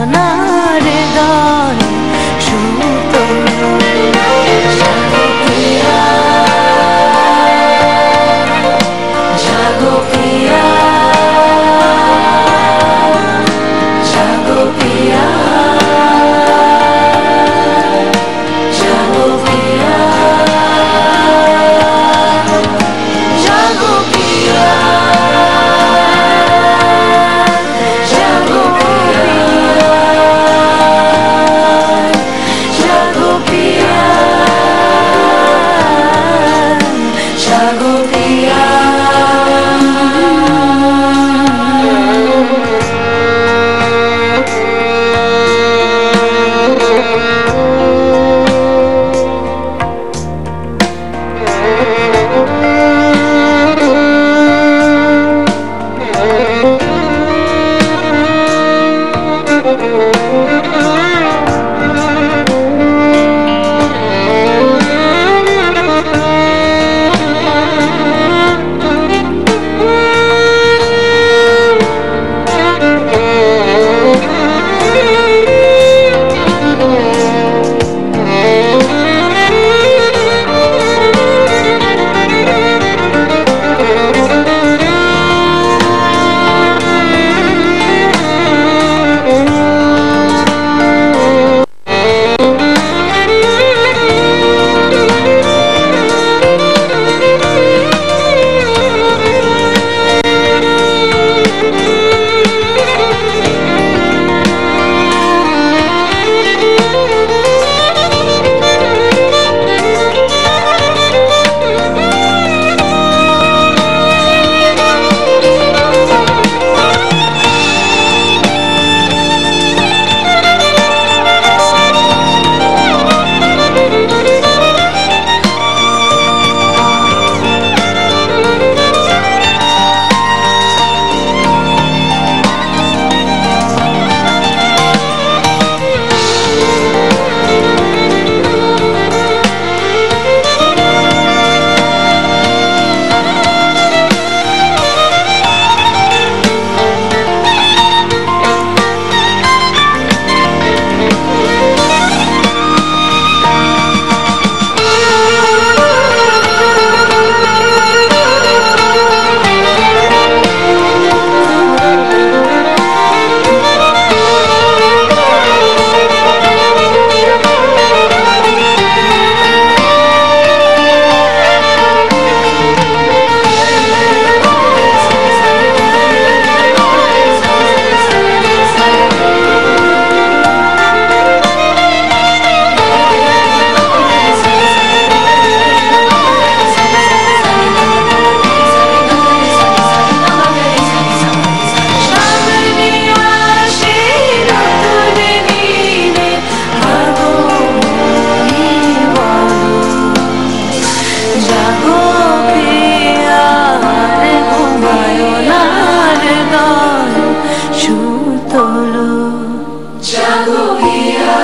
হৃদয় সুর তোলো জাগো পিয়া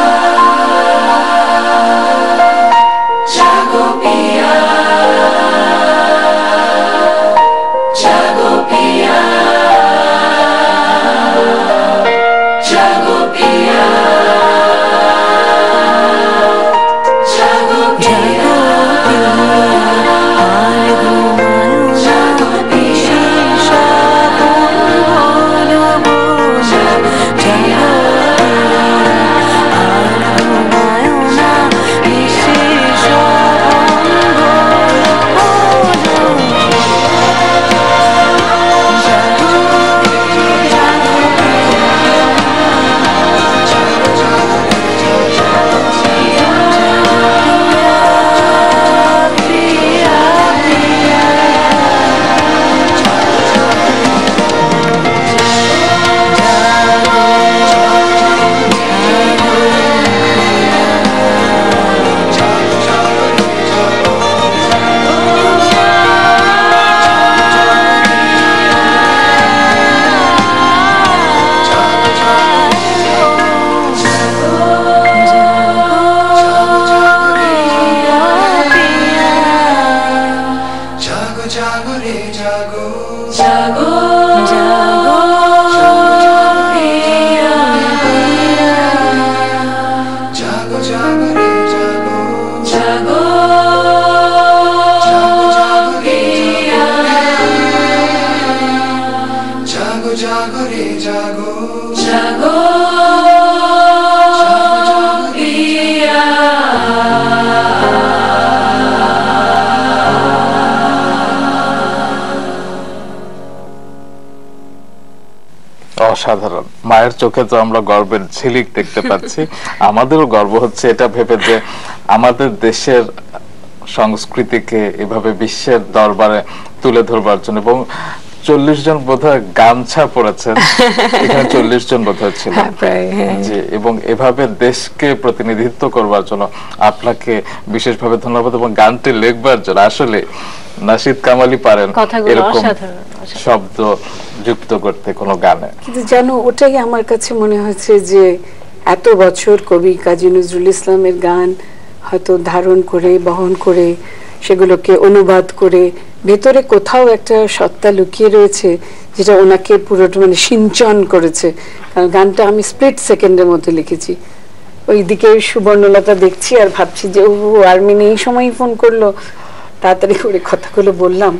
জাগো পিয়া জাগো পিয়া জাগো পিয়া জাগো পিয়া আর ঘুমায়ো জাগো পিয়া বলো জাগো পিয়া আর ঘুমায়ো না বিশেষ অসাধারণ। মায়ের চোখে তো আমরা গর্বের ঝিলিক দেখতে পাচ্ছি। আমাদেরও গর্ব হচ্ছে এটা ভেবে যে আমাদের দেশের সংস্কৃতিকে এভাবে বিশ্বের দরবারে তুলে ধরবার জন্য, এবং 40 জন বোধহয় গামছা পরেছেন, এখানে 40 জন বোধহয় ছিল জি, এবং এভাবে দেশকে প্রতিনিধিত্ব করবার জন্য আপনাকে বিশেষভাবে ধন্যবাদ, এবং গানটি লিখবার জন্য আসলে নাশিদ কামালই পারেন এরকম শব্দ যুক্ত করতে কোনো গানে। কিন্তু জানো, ওটাই আমার কাছে মনে হচ্ছে যে এত বছর কবি কাজী নজরুল ইসলামের গান হয়তো ধারণ করে বহন করে সেগুলোকে অনুবাদ করে ভেতরে কোথাও একটা সত্তা লুকিয়ে রয়েছে যেটা ওনাকে পুরোটা মানে সিঞ্চন করেছে। কারণ গানটা আমি স্প্লিট সেকেন্ডের মধ্যে লিখেছি। ওইদিকে সুবর্ণলতা দেখছি আর ভাবছি যে ও আর্মিন এই সময়ই ফোন করলো, তাড়াতাড়ি করে কথাগুলো বললাম,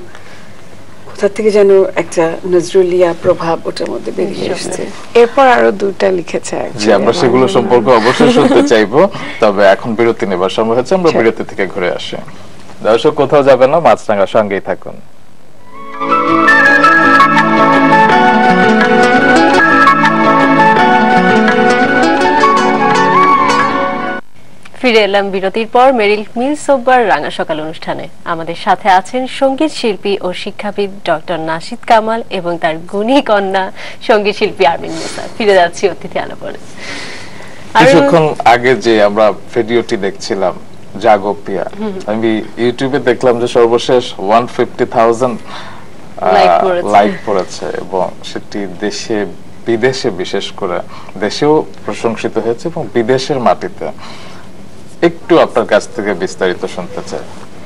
কোথা থেকে যেন একটা নজরুলিয়া প্রভাব ওটার মধ্যে বেরিয়ে এসেছে। এরপর আরো দুটো লিখেছে জি, আমরা সেগুলো সম্পর্কে অবশ্যই শুনতে চাইবো, তবে এখন বিরতি নেবার সময় হচ্ছে, আমরা বিরতি থেকে ঘুরে আসি। দর্শক কোথাও যাবেন না, মাছরাঙার সঙ্গেই থাকুন। ফিরে এলাম বিরতির পর মেরিল মিল সোববার রাঙা সকাল অনুষ্ঠানে। আমাদের সাথে আছেন সঙ্গীত শিল্পী ও শিক্ষাবিদ ডক্টর নাশিদ কামাল এবং তার গুণী কন্যা সঙ্গীত শিল্পী আরমিন মুসা। ফিরে যাচ্ছি অতিথি আলাপনে। কিছুক্ষণ আগে যে আমরা ভিডিওটি দেখছিলাম জাগো পিয়া, আমি ইউটিউবে দেখলাম যে সর্বশেষ 150,000 লাইক পড়েছে, এবং সেটি দেশে বিদেশে, বিশেষ করে দেশেও প্রশংসিত হয়েছে এবং বিদেশের মাটিতে। একটু আপনার কাছ থেকে বিস্তারিত শুনতে চাই,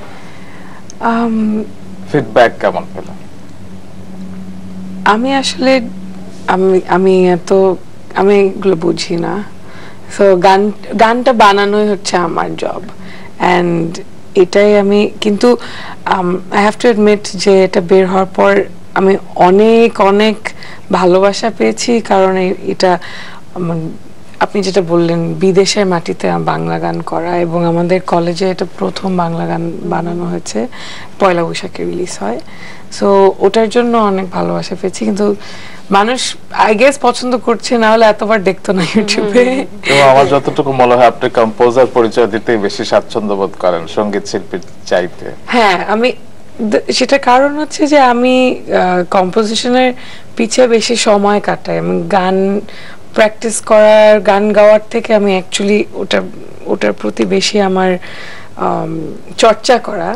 ফিডব্যাক কেমন পেলেন? আমি আসলে আমি এগুলো বুঝি না, সো গানটা বানানোই হচ্ছে আমার জব, অ্যান্ড এটাই আমি, কিন্তু আই হ্যাভ টু অ্যাডমিট যে এটা বের হওয়ার পর আমি অনেক অনেক ভালোবাসা পেয়েছি, কারণ এটা আপনি যেটা বললেন বিদেশের মাটিতে বাংলা গান করা, এবং আমাদের কলেজে এটা প্রথম বাংলা গান বানানো হয়েছে, পয়লা বৈশাখে রিলিজ হয়, সো ওটার জন্য অনেক ভালোবাসা পেয়েছি। কিন্তু মানুষ আই গেস পছন্দ করছে, না হলে এতবার দেখতো না ইউটিউবে। আমার যতটুকু মনে হয় আপনি কম্পোজার পরিচয় দিতেই বেশি স্বাচ্ছন্দ্য বোধ করেন সঙ্গীত শিল্পীর চাইতে। হ্যাঁ, আমি সেটা কারণ হচ্ছে যে আমি কম্পোজিশনের পিছে বেশি সময় কাটাই। আমি গান প্র্যাকটিস করার, গান গাওয়ার থেকে আমি অ্যাকচুয়ালি ওটার প্রতি বেশি আমার চর্চা করা,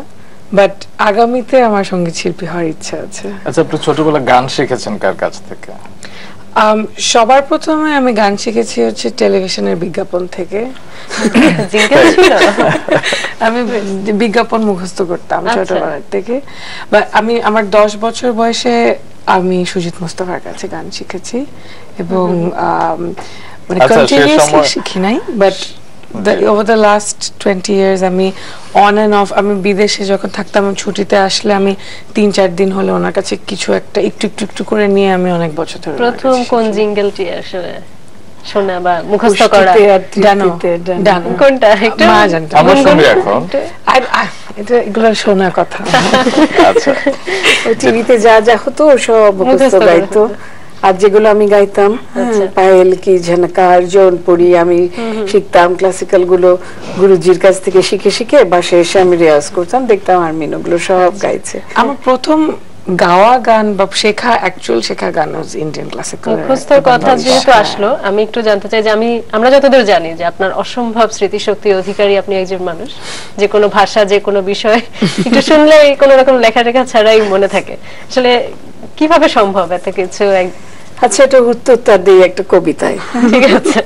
বাট আগামীতে আমার সঙ্গীত শিল্পী হওয়ার ইচ্ছা আছে। আচ্ছা, আপনি ছোটবেলা গান শিখেছেন কার কাছ থেকে? সবার প্রথমে আমি গান শিখেছি হচ্ছে টেলিভিশনের বিজ্ঞাপন থেকে। জিঙ্গেল ছিল? আমি বিজ্ঞাপন মুখস্থ করতাম ছোটবেলা থেকে। বা আমি আমার 10 বছর বয়সে আমি সুজিত মোস্তফার কাছে গান শিখেছি এবং মানে কন্টিনিউয়াসলি শিখি নাই, but over the last 20 years আমি অন এন্ড অফ, আমি বিদেশে যখন থাকতাম ছুটিতে আসলে আমি 3-4 দিন হলে ওনার কাছে কিছু একটা একটু একটু একটু করে নিয়ে আমি অনেক বছর ধরে। প্রথম কোন জিঙ্গেলটি আসলে শোনা বা মুখস্থ করা? ডানো কোনটা একটু মা জানতো, আমার সঙ্গে এখন এটা এগুলো শোনা কথা। আচ্ছা, টিভিতে যা যা হতো সব মুখস্থ গাইতো, আর যেগুলো আমি গাইতাম পায়েল কি ঝনকার জৌনপুরি আমি শিখতাম, ক্লাসিক্যাল গুলো গুরুজির কাছ থেকে শিখে শিখে বাসায় এসে আমি রেয়াজ করতাম, দেখতাম আরমিন ওগুলো সব গাইছে। আমার প্রথম গাওয়া গান বা শেখা অ্যাকচুয়াল শেখা গান হচ্ছে ইন্ডিয়ান ক্লাসিক্যাল। মুখস্থর কথা যেহেতু আসলো, আমি একটু জানতে চাই যে আমরা যতদূর জানি যে আপনার অসম্ভব স্মৃতিশক্তির অধিকারী আপনি একজন মানুষ, যে কোনো ভাষা যে কোনো বিষয় একটু শুনলে কোনো রকম লেখাটেখা ছাড়াই মনে থাকে। আসলে কিভাবে সম্ভব এত কিছু? আচ্ছা, এটা উত্তর দিয়ে একটা কবিতায়। ঠিক আছে,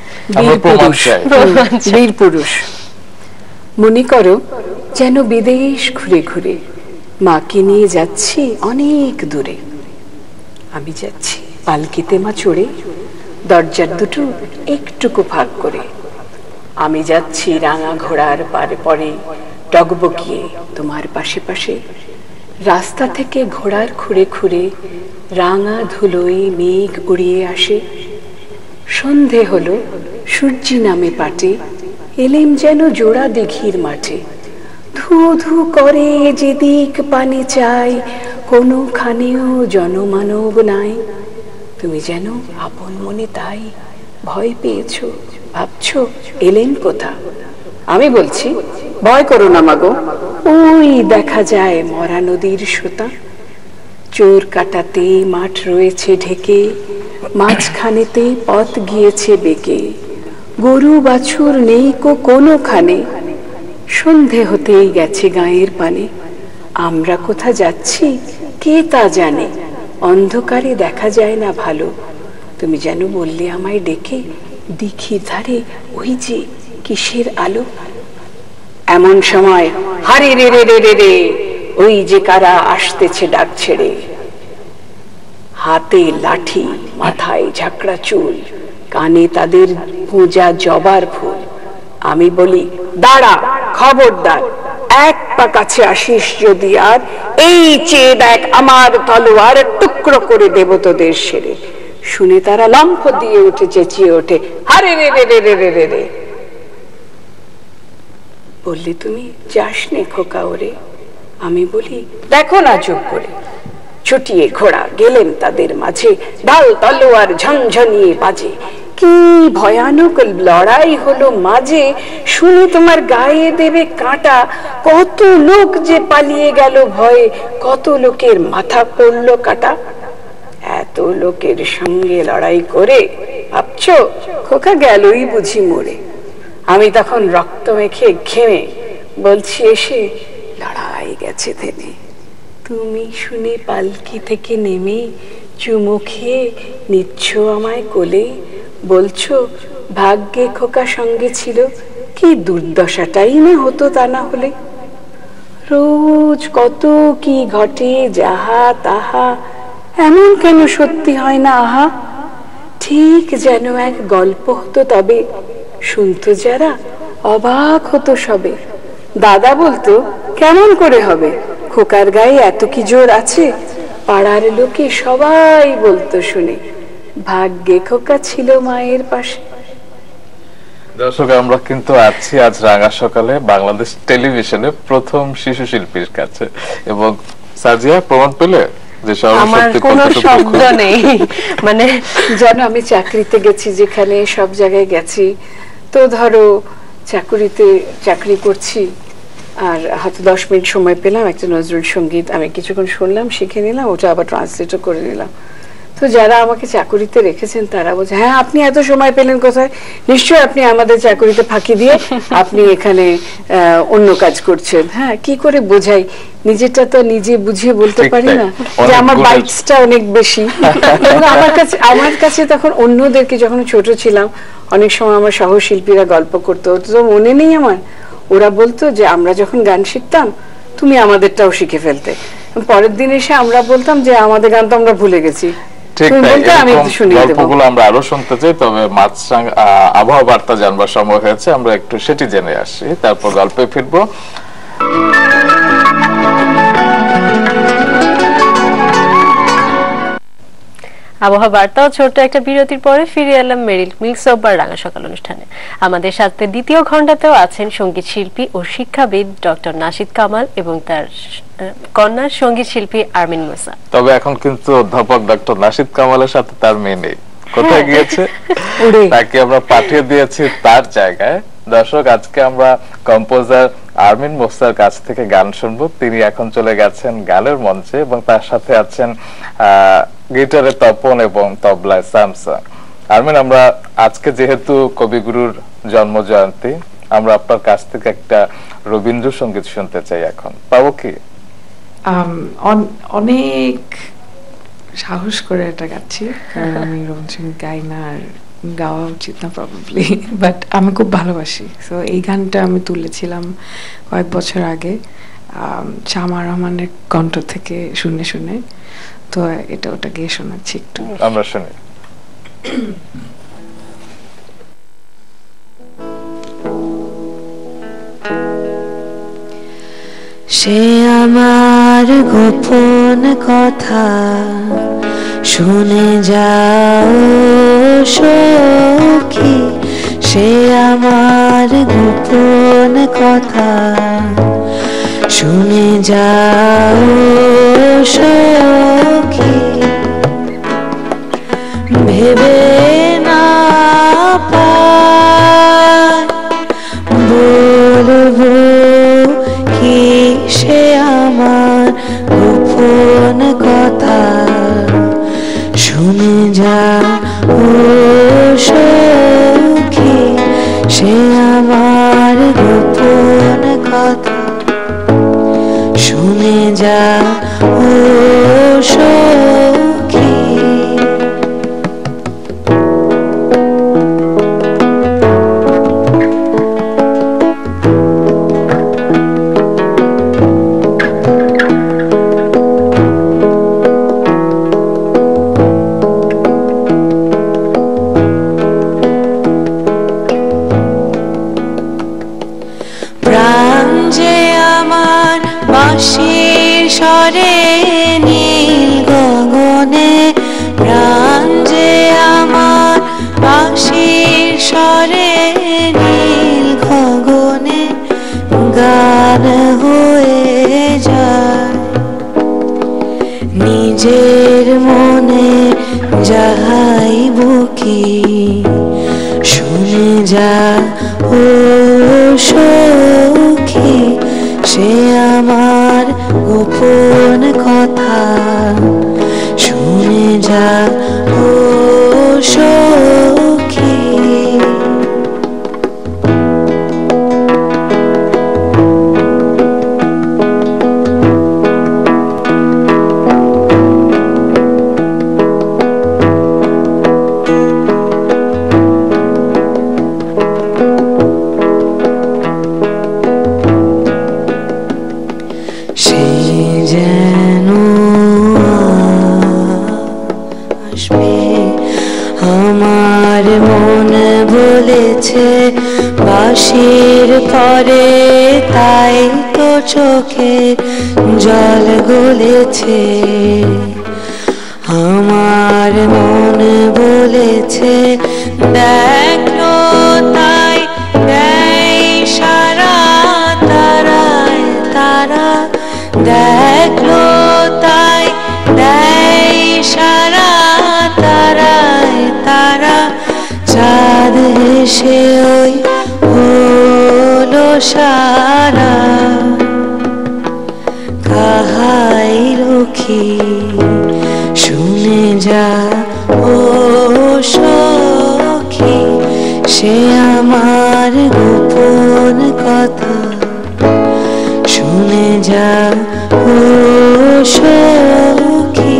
বীর পুরুষ। মনে করো যেন বিদেশ ঘুরে ঘুরে মাকে নিয়ে যাচ্ছি অনেক দূরে। আমি যাচ্ছি পালকিতে মা চড়ে, দরজার দুটো একটুকু ফাঁক করে। আমি যাচ্ছি রাঙা ঘোড়ার পারে পরে, টগবগিয়ে তোমার পাশে পাশে। রাস্তা থেকে ঘোড়ার খুঁড়ে খুঁড়ে রাঙা ধুলোয় মেঘ উড়িয়ে আসে। সন্ধে হলো, সূর্যি নামে পাটে, এলেম যেন জোড়া দিঘির মাঠে। ধু ধু করে যেদিক পানে চাই, কোনোখানেও জনমানব নাই। তুমি যেন আপন মনে তাই ভয় পেয়েছো, ভাবছো এলেন কোথা। আমি বলছি ভয় করো না মাগো, ওই দেখা যায় মরা নদীর সোতা। চোর কাটাতে মাঠ রয়েছে ঢেকে, মাঝখানেতে পথ গিয়েছে বেঁকে। গরু বাছুর নেই কোনোখানে, সন্ধে হতেই গেছে গায়ের পানে। আমরা কোথা যাচ্ছি কে তা জানে, অন্ধকারে দেখা যায় না ভালো। তুমি যেন বললে আমায় ডেকে, দিঘির ধারে ওই যে কিসের আলো। এমন সময় হারে রে রে রে রে রে, ওই যে কারা আসতেছে ডাক ছেড়ে। হাতে লাঠি, মাথায় ঝাঁকড়া চুল, কানে তাদের পূজা জবার ফুল। আমি বলি দাঁড়া, খবরদার, এক পা কাছে আসিস যদি আর, এই চেয়ে দেখ আমার তলোয়ার, টুকরো করে দেব তোদের সেরে। শুনে তারা লম্ফ দিয়ে উঠে চেঁচিয়ে ওঠে, হারে রে রে রে রে রে রে রে। বললে তুমি যাস নে খোকা ওরে। আমি বলি দেখো না চুপ করে। ছুটিয়ে ঘোড়া গেলেন তাদের মাঝে, ঢাল তলোয়ার ঝনঝনিয়ে বাজে। কি ভয়ানক লড়াই হলো মাঝে, শুনে তোমার গায়ে দেবে কাঁটা। কত লোক যে পালিয়ে গেল ভয়ে, কত লোকের মাথা পড়লো কাটা। এত লোকের সঙ্গে লড়াই করে ভাবছো খোকা গেলই বুঝি মরে। আমি তখন রক্ত মেখে ঘেমে বলছি এসে, লড়াই গেছে থেমে। তুমি শুনে পালকি থেকে নেমে চুমু খেয়ে নিচ্ছ আমায় কোলে, বলছো ভাগ্যে খোকা সঙ্গে ছিল, কি দুর্দশাটাই না হতো তা না হলে। রোজ কত কি ঘটে যাহা তাহা, এমন কেন সত্যি হয় না আহা। ঠিক যেন এক গল্প হতো তবে, শুনতো যারা অবাক হতো সবে। দাদা বলতো কেমন করে হবে, খোকার গায়ে এত কি জোর আছে। পাড়ার লোকে সবাই বলতো শুনে, ভাগ্যে খোকা ছিল মায়ের পাশে। দর্শক, আমরা কিন্তু আছি আজ রাঙা সকালে বাংলাদেশ টেলিভিশনে প্রথম শিশু শিল্পীর কাছে, এবং সাজিয়া প্রমাণ পেলে যে আমার কোনো শব্দ নেই। মানে জানো আমি চাকরিতে গেছি, যেখানে সব জায়গায় গেছি, তো ধরো চাকরি করছি, আর হয়তো 10 মিনিট সময় পেলাম একটা নজরুল সঙ্গীত, আমি কিছুক্ষণ শুনলাম, শিখে নিলাম, ওটা আবার ট্রান্সলেটও করে নিলাম। তো যারা আমাকে চাকুরিতে রেখেছেন তারা বলছে, হ্যাঁ আপনি এত সময় পেলেন কোথায়, নিশ্চয়ই আপনি আমাদের চাকুরিতে ফাঁকি দিয়ে আপনি এখানে অন্য কাজ করছেন। হ্যাঁ, কি করে বোঝাই, নিজেরটা তো নিজে বুঝিয়ে বলতে পারি না যে আমার বাইটসটা অনেক বেশি। এবং আমার কাছে তখন অন্যদেরকে, যখন ছোট ছিলাম অনেক সময় আমার সহশিল্পীরা গল্প করতো, তো মনে নেই আমার, ওরা বলতো যে আমরা যখন গান শিখতাম তুমি আমাদেরটাও শিখে ফেলতে, পরের দিন এসে আমরা বলতাম যে আমাদের গান তো আমরা ভুলে গেছি। ঠিক তাই, গল্পগুলো আমরা আরো শুনতে চাই, তবে মাছরাঙা আবহাওয়া বার্তা জানবার সময় হয়েছে, আমরা একটু সেটি জেনে আসি, তারপর গল্পে ফিরবো। আবহাওয়া বার্তা ও ছোট্ট একটা বিরতির পরে ফিরে এলাম মেরিল মিল্ক সোপার রাঙা সকাল অনুষ্ঠানে। আমাদের সাথে দ্বিতীয় ঘণ্টাতেও আছেন সঙ্গীত শিল্পী ও শিক্ষাবিদ ডক্টর নাশিদ কামাল এবং তার কন্যা সঙ্গীত শিল্পী আরমিন মুসা। তবে এখন কিন্তু অধ্যাপক ডক্টর নাশিদ কামালের সাথে তার মেয়ে নেই, কোথায় গিয়েছে? তাকে আমরা পাঠিয়ে দিয়েছি তার জায়গায়। দর্শক, আজকে আমরা কম্পোজার আরমিন মুসার কাছ থেকে গান শুনবো। তিনি এখন চলে গেছেন গানের মঞ্চে এবং তার সাথে আছেন গিটারে তপন এবং তবলায় স্যামসাং। আরমিন, আমরা আজকে যেহেতু কবিগুরুর জন্ম জয়ন্তী, আমরা আপনার কাছ থেকে একটা রবীন্দ্রসঙ্গীত শুনতে চাই, এখন পাবো কি? অনেক সাহস করে এটা গাচ্ছি, কারণ আমি রবীন্দ্রসঙ্গীত গাই না, আর গাওয়া উচিত না প্রবাবলি, বাট আমি খুব ভালোবাসি। সো এই গানটা আমি তুলেছিলাম কয়েক বছর আগে শামা রহমানের কণ্ঠ থেকে শুনে শুনে, তো এটা ওটা গিয়ে শোনাচ্ছি একটু, আমরা শুনি। সে আমার গোপন কথা শুনে যাও সখী, সে আমার গোপন কথা শুনে যাও সখী, ভেবে না পায় বলবো কি সে আমার গোপন কথা শুনে যাও সখী, সে আমার গোপন কথা শুনে যাও সখী। প্রাণ যে আমার বাঁশির স্বরে নীল গগনে, প্রাণ যে আমার বাঁশির স্বরে নীল গগনে গান হয়ে যায়, নিজের মনে যাহাই বুকি শুনে যা ও সখী, সে আমার গোপন কথা শুনে যা ও সখী। সে যেন আসবে, আমার মন বলেছে বাঁশির পরে, তাই তো চোখে জল গলেছে, আমার মন বলেছে দেখলো তাই দেয় সারা, তারায় তারা দেখলো তাই দেয় সারা, তারায় তারা চাঁদ হেসে ওই হলো সারা, কাহাই লক্ষ্মী শুনে যা ও সখী, সে আমার গোপন কথা শুনে যা ও সখী।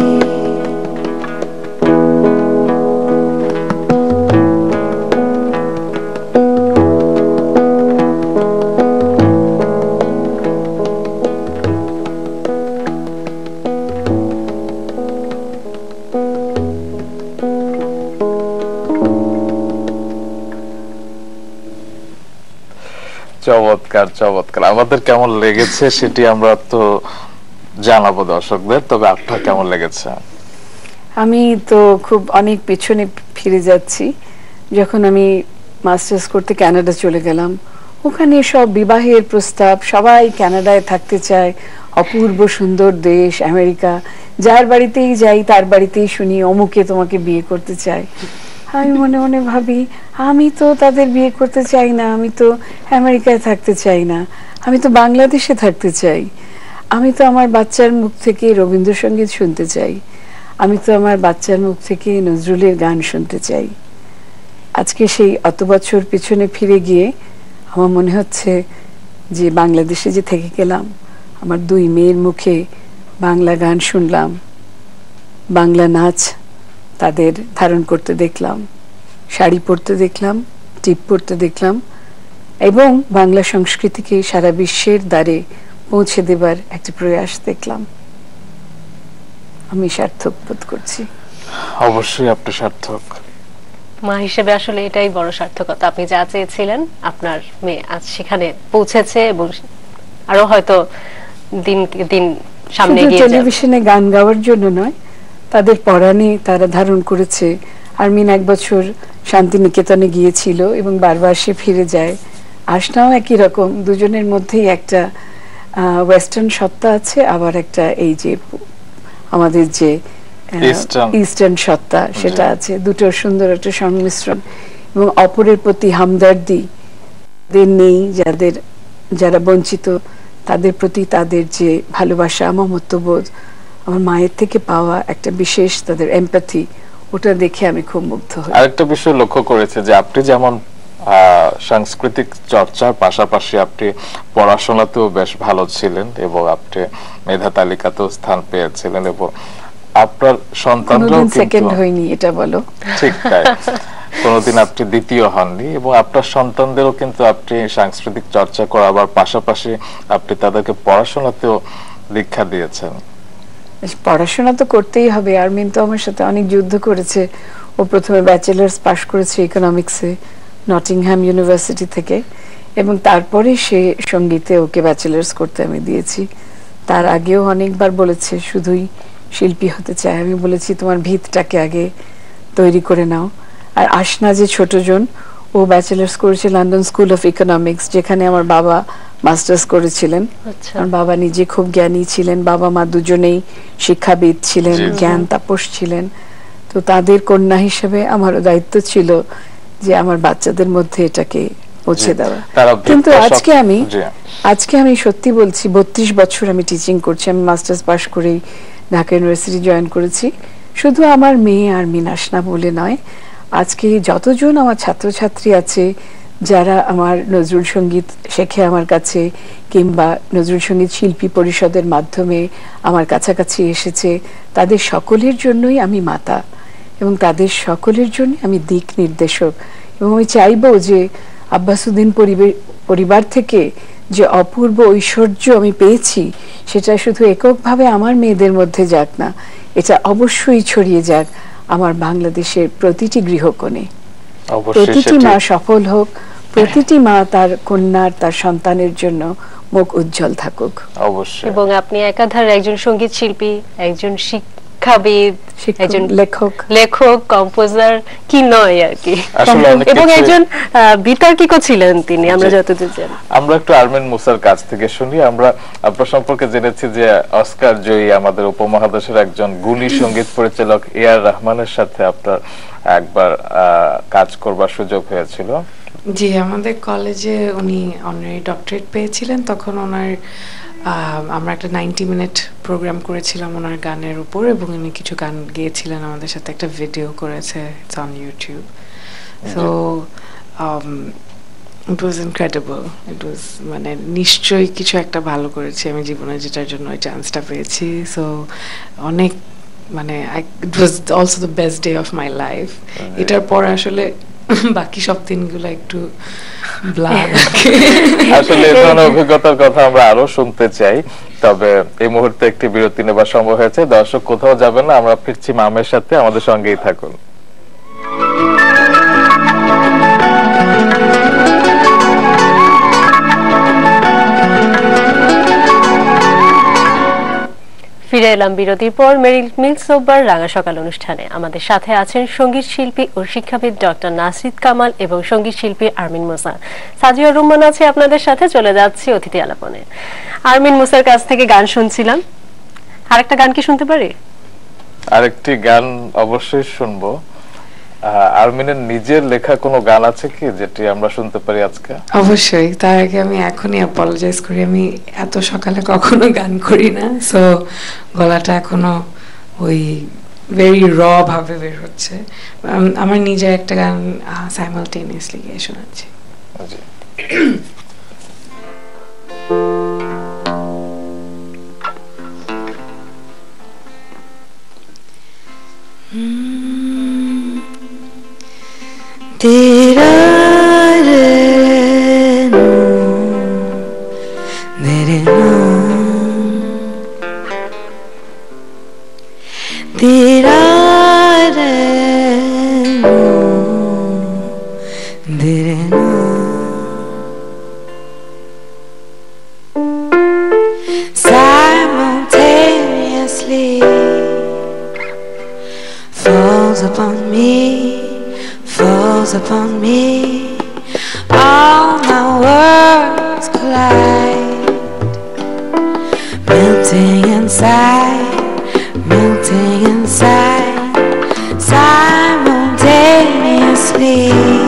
চমৎকার চমৎকার। আমাদের কেমন লেগেছে সেটি আমরা তো জানাবো দর্শকদের, তবে আপনার কেমন লেগেছে? আমি তো খুব অনেক পেছনে ফিরে যাচ্ছি। যখন আমি মাস্টার্স করতে কানাডা চলে গেলাম, ওখানে সব বিবাহের প্রস্তাব, সবাই কানাডায় থাকতে চায়, অপূর্ব সুন্দর দেশ আমেরিকা, যার বাড়িতেই যাই তার বাড়িতেই শুনি অমুকে তোমাকে বিয়ে করতে চায়। আমি মনে মনে ভাবি, আমি তো তাদের বিয়ে করতে চাই না, আমি তো আমেরিকায় থাকতে চাই না, আমি তো বাংলাদেশে থাকতে চাই, আমি তো আমার বাচ্চার মুখ থেকে রবীন্দ্রসঙ্গীত শুনতে চাই, আমি তো আমার বাচ্চার মুখ থেকে নজরুলের গান শুনতে চাই। আজকে সেই অত বছর পিছনে ফিরে গিয়ে আমার মনে হচ্ছে যে বাংলাদেশে যে থেকে গেলাম, আমার দুই মেয়ের মুখে বাংলা গান শুনলাম, বাংলা নাচ তাদের ধারণ করতে দেখলাম, শাড়ি পরতে দেখলাম, টিপ পরতে দেখলাম, এবং বাংলা সংস্কৃতিকে সারা বিশ্বের দ্বারে পৌঁছে দেবার একটা প্রয়াস দেখলাম। আমি সার্থক বোধ করছি। অবশ্যই আপনি সার্থক। মা হিসেবে আসলে এটাই বড় সার্থকতা, আপনি যা চেয়েছিলেন আপনার মেয়ে আজ সেখানে পৌঁছেছে, এবং আরো হয়তো দিন দিন সামনে এগিয়ে যাবে। টেলিভিশনে গান গাওয়ার জন্য নয়, তাদের পরাণে তারা ধারণ করেছে। আরমিন 1 বছর শান্তিনিকেতনে গিয়েছিল এবং বারবার সে ফিরে যায়। আশনাও একই রকম, দুজনের মধ্যেই একটা ওয়েস্টার্ন সত্তা আছে, আবার একটা এই যে আমাদের যে ইস্টার্ন সত্তা সেটা আছে। দুটোর সুন্দর একটা সংমিশ্রণ, এবং অপরের প্রতি হামদর্দি নেই, যারা বঞ্চিত তাদের প্রতি তাদের যে ভালোবাসা, মমত্ববোধ, আমার মায়ের থেকে পাওয়া একটা বিশেষ তাদের এমপ্যাথি, ওটা দেখে আমি খুব মুগ্ধ হই। আরেকটা বিষয় লক্ষ্য করেছে যে আপনি যেমন সাংস্কৃতিক চর্চার পাশাপাশি আপনি পড়াশোনাতেও বেশ ভালো ছিলেন, এবং আপনি মেধা তালিকাতেও স্থান পেয়েছিলেন, এবং আপনার সন্তানরাও সেকেন্ড হয়নি, এটা বলো। ঠিক তাই, কোনোদিন আপনি দ্বিতীয় হননি, এবং আপনার সন্তানদেরও কিন্তু আপনি সাংস্কৃতিক চর্চা করাবার পাশাপাশি আপনি তাদেরকে পড়াশোনাতেও দীক্ষা দিয়েছেন। পড়াশোনা তো করতেই হবে। আরমিন তো আমার সাথে অনেক যুদ্ধ করেছে। ও প্রথমে ব্যাচেলার্স পাশ করেছে ইকোনমিক্সে নটিংহ্যাম ইউনিভার্সিটি থেকে, এবং তারপরে সে সঙ্গীতে ওকে ব্যাচেলার্স করতে আমি দিয়েছি। তার আগেও অনেকবার বলেছে শুধুই শিল্পী হতে চায়। আমি বলেছি তোমার ভিতটাকে আগে তৈরি করে নাও। আর আশনা যে ছোটজন, ও ব্যাচেলার্স করেছে লন্ডন স্কুল অফ ইকোনমিক্স, যেখানে আমার বাবা মাস্টার্স করেছিলেন। আমার বাবা নিজে খুব জ্ঞানী ছিলেন, বাবা মা দুজনেই শিক্ষাবিদ ছিলেন, জ্ঞান তাপস ছিলেন। তো তাদের কন্যা হিসেবে আমারও দায়িত্ব ছিল যে আমার বাচ্চাদের মধ্যে এটাকে পৌঁছে দেওয়া। কিন্তু আজকে আমি সত্যি বলছি, 32 বছর আমি টিচিং করছি। আমি মাস্টার্স পাশ করেই ঢাকা ইউনিভার্সিটি জয়েন করেছি। শুধু আমার মেয়ে আরমিন আশনা বলে নয়, আজকে যতজন আমার ছাত্রছাত্রী আছে যারা আমার নজরুল সঙ্গীত শেখে আমার কাছে, কিংবা নজরুল সঙ্গীত শিল্পী পরিষদের মাধ্যমে আমার কাছাকাছি এসেছে, তাদের সকলের জন্যই আমি মাতা, এবং তাদের সকলের জন্য আমি দিক নির্দেশক। এবং আমি চাইবো যে আব্বাসুদ্দিন পরিবার থেকে যে অপূর্ব ঐশ্বর্য আমি পেয়েছি, সেটা শুধু এককভাবে আমার মেয়েদের মধ্যে যাক না, এটা অবশ্যই ছড়িয়ে যাক আমার বাংলাদেশের প্রতিটি গৃহকোণে। প্রতিটি মা সফল হোক, প্রতিটি মা তার কন্যার, তার সন্তানের জন্য মুখ উজ্জ্বল থাকুক। অবশ্যই। এবং আপনি একাধারে একজন সঙ্গীত শিল্পী, একজন শিক্ষাবিদ, একজন লেখক, কম্পোজার, কি নয় আর কি, এবং একজন বিতর্কিকও ছিলেন তিনি, আমরা যতদূর জানি। আমরা একটু আরমিন মুসার কাছ থেকে শুনি। আমরা আপনার সম্পর্কে জেনেছি যে অস্কার জয়ী আমাদের উপমহাদেশের একজন গুণী সঙ্গীত পরিচালক এ.আর রহমানের সাথে আপনার একবার কাজ করবার সুযোগ হয়েছিল। জি, আমাদের কলেজে উনি অনারারি ডক্টরেট পেয়েছিলেন, তখন ওনার আমরা একটা 90-মিনিট প্রোগ্রাম করেছিলাম ওনার গানের উপর, এবং উনি কিছু গান গেয়েছিলেন আমাদের সাথে, একটা ভিডিও করেছে, it's on YouTube. So it was incredible, it was মানে নিশ্চয়ই কিছু একটা ভালো করেছি আমি জীবনে, যেটার জন্য ওই চান্সটা পেয়েছি। সো অনেক মানে it was also the best day of my life. এটার পর আসলে বাকি সব দিনগুলো একটু ব্লার। আসলে এই ধরনের অভিজ্ঞতার কথা আমরা আরো শুনতে চাই, তবে এই মুহূর্তে একটি বিরতি নেবার সময় হয়েছে। দর্শক কোথাও যাবেন না, আমরা ফিরছি মামের সাথে, আমাদের সঙ্গেই থাকুন। ফিরে এলাম বিরতির পর মেরিল মিলস সোববার রাঙা সকাল অনুষ্ঠানে। আমাদের সাথে আছেন সঙ্গীত শিল্পী ও শিক্ষাবিদ ডক্টর নাসিদ কামাল এবং সঙ্গীত শিল্পী আরমিন মুসা। সাজিয়া রুম্মান আছে আপনাদের সাথে, চলে যাচ্ছি অতিথি আলাপনে। আরমিন মুসার কাছ থেকে গান শুনছিলাম, আরেকটা গান কি শুনতে পারি? আরেকটি গান অবশ্যই শুনবো। আরমিনের নিজের লেখা কোনো গান আছে কি যেটি আমরা শুনতে পারি আজকে? অবশ্যই। তার আগে আমি এখনই অ্যাপোলোজাইজ করি, আমি এত সকালে কখনো গান করি না, সো গলাটা এখনো ওই ভেরি র ভাবে বের হচ্ছে। আমার নিজের একটা গান সাইমালটেনিয়াসলি গিয়ে শোনাচ্ছি। तेरा रेनू मेरे नाम, तेरा रेनू मेरे नाम, simultaneously falls upon me, falls upon me, all my words collide, melting inside, melting inside, simultaneously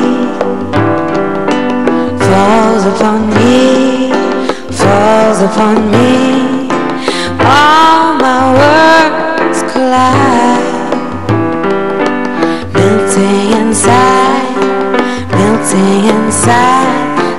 falls upon me, falls upon me, all my words collide, melting inside, melting inside,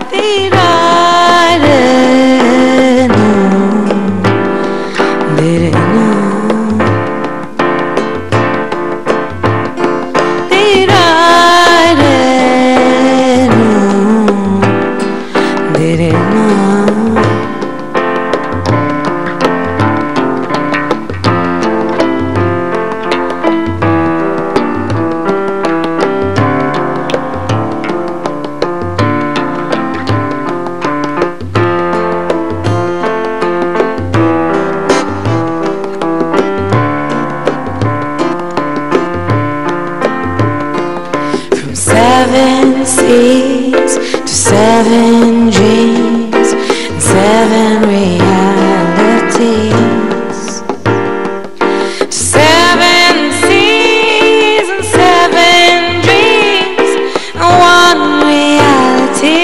seven seas to seven dreams and seven realities, seven seas and seven dreams and one reality.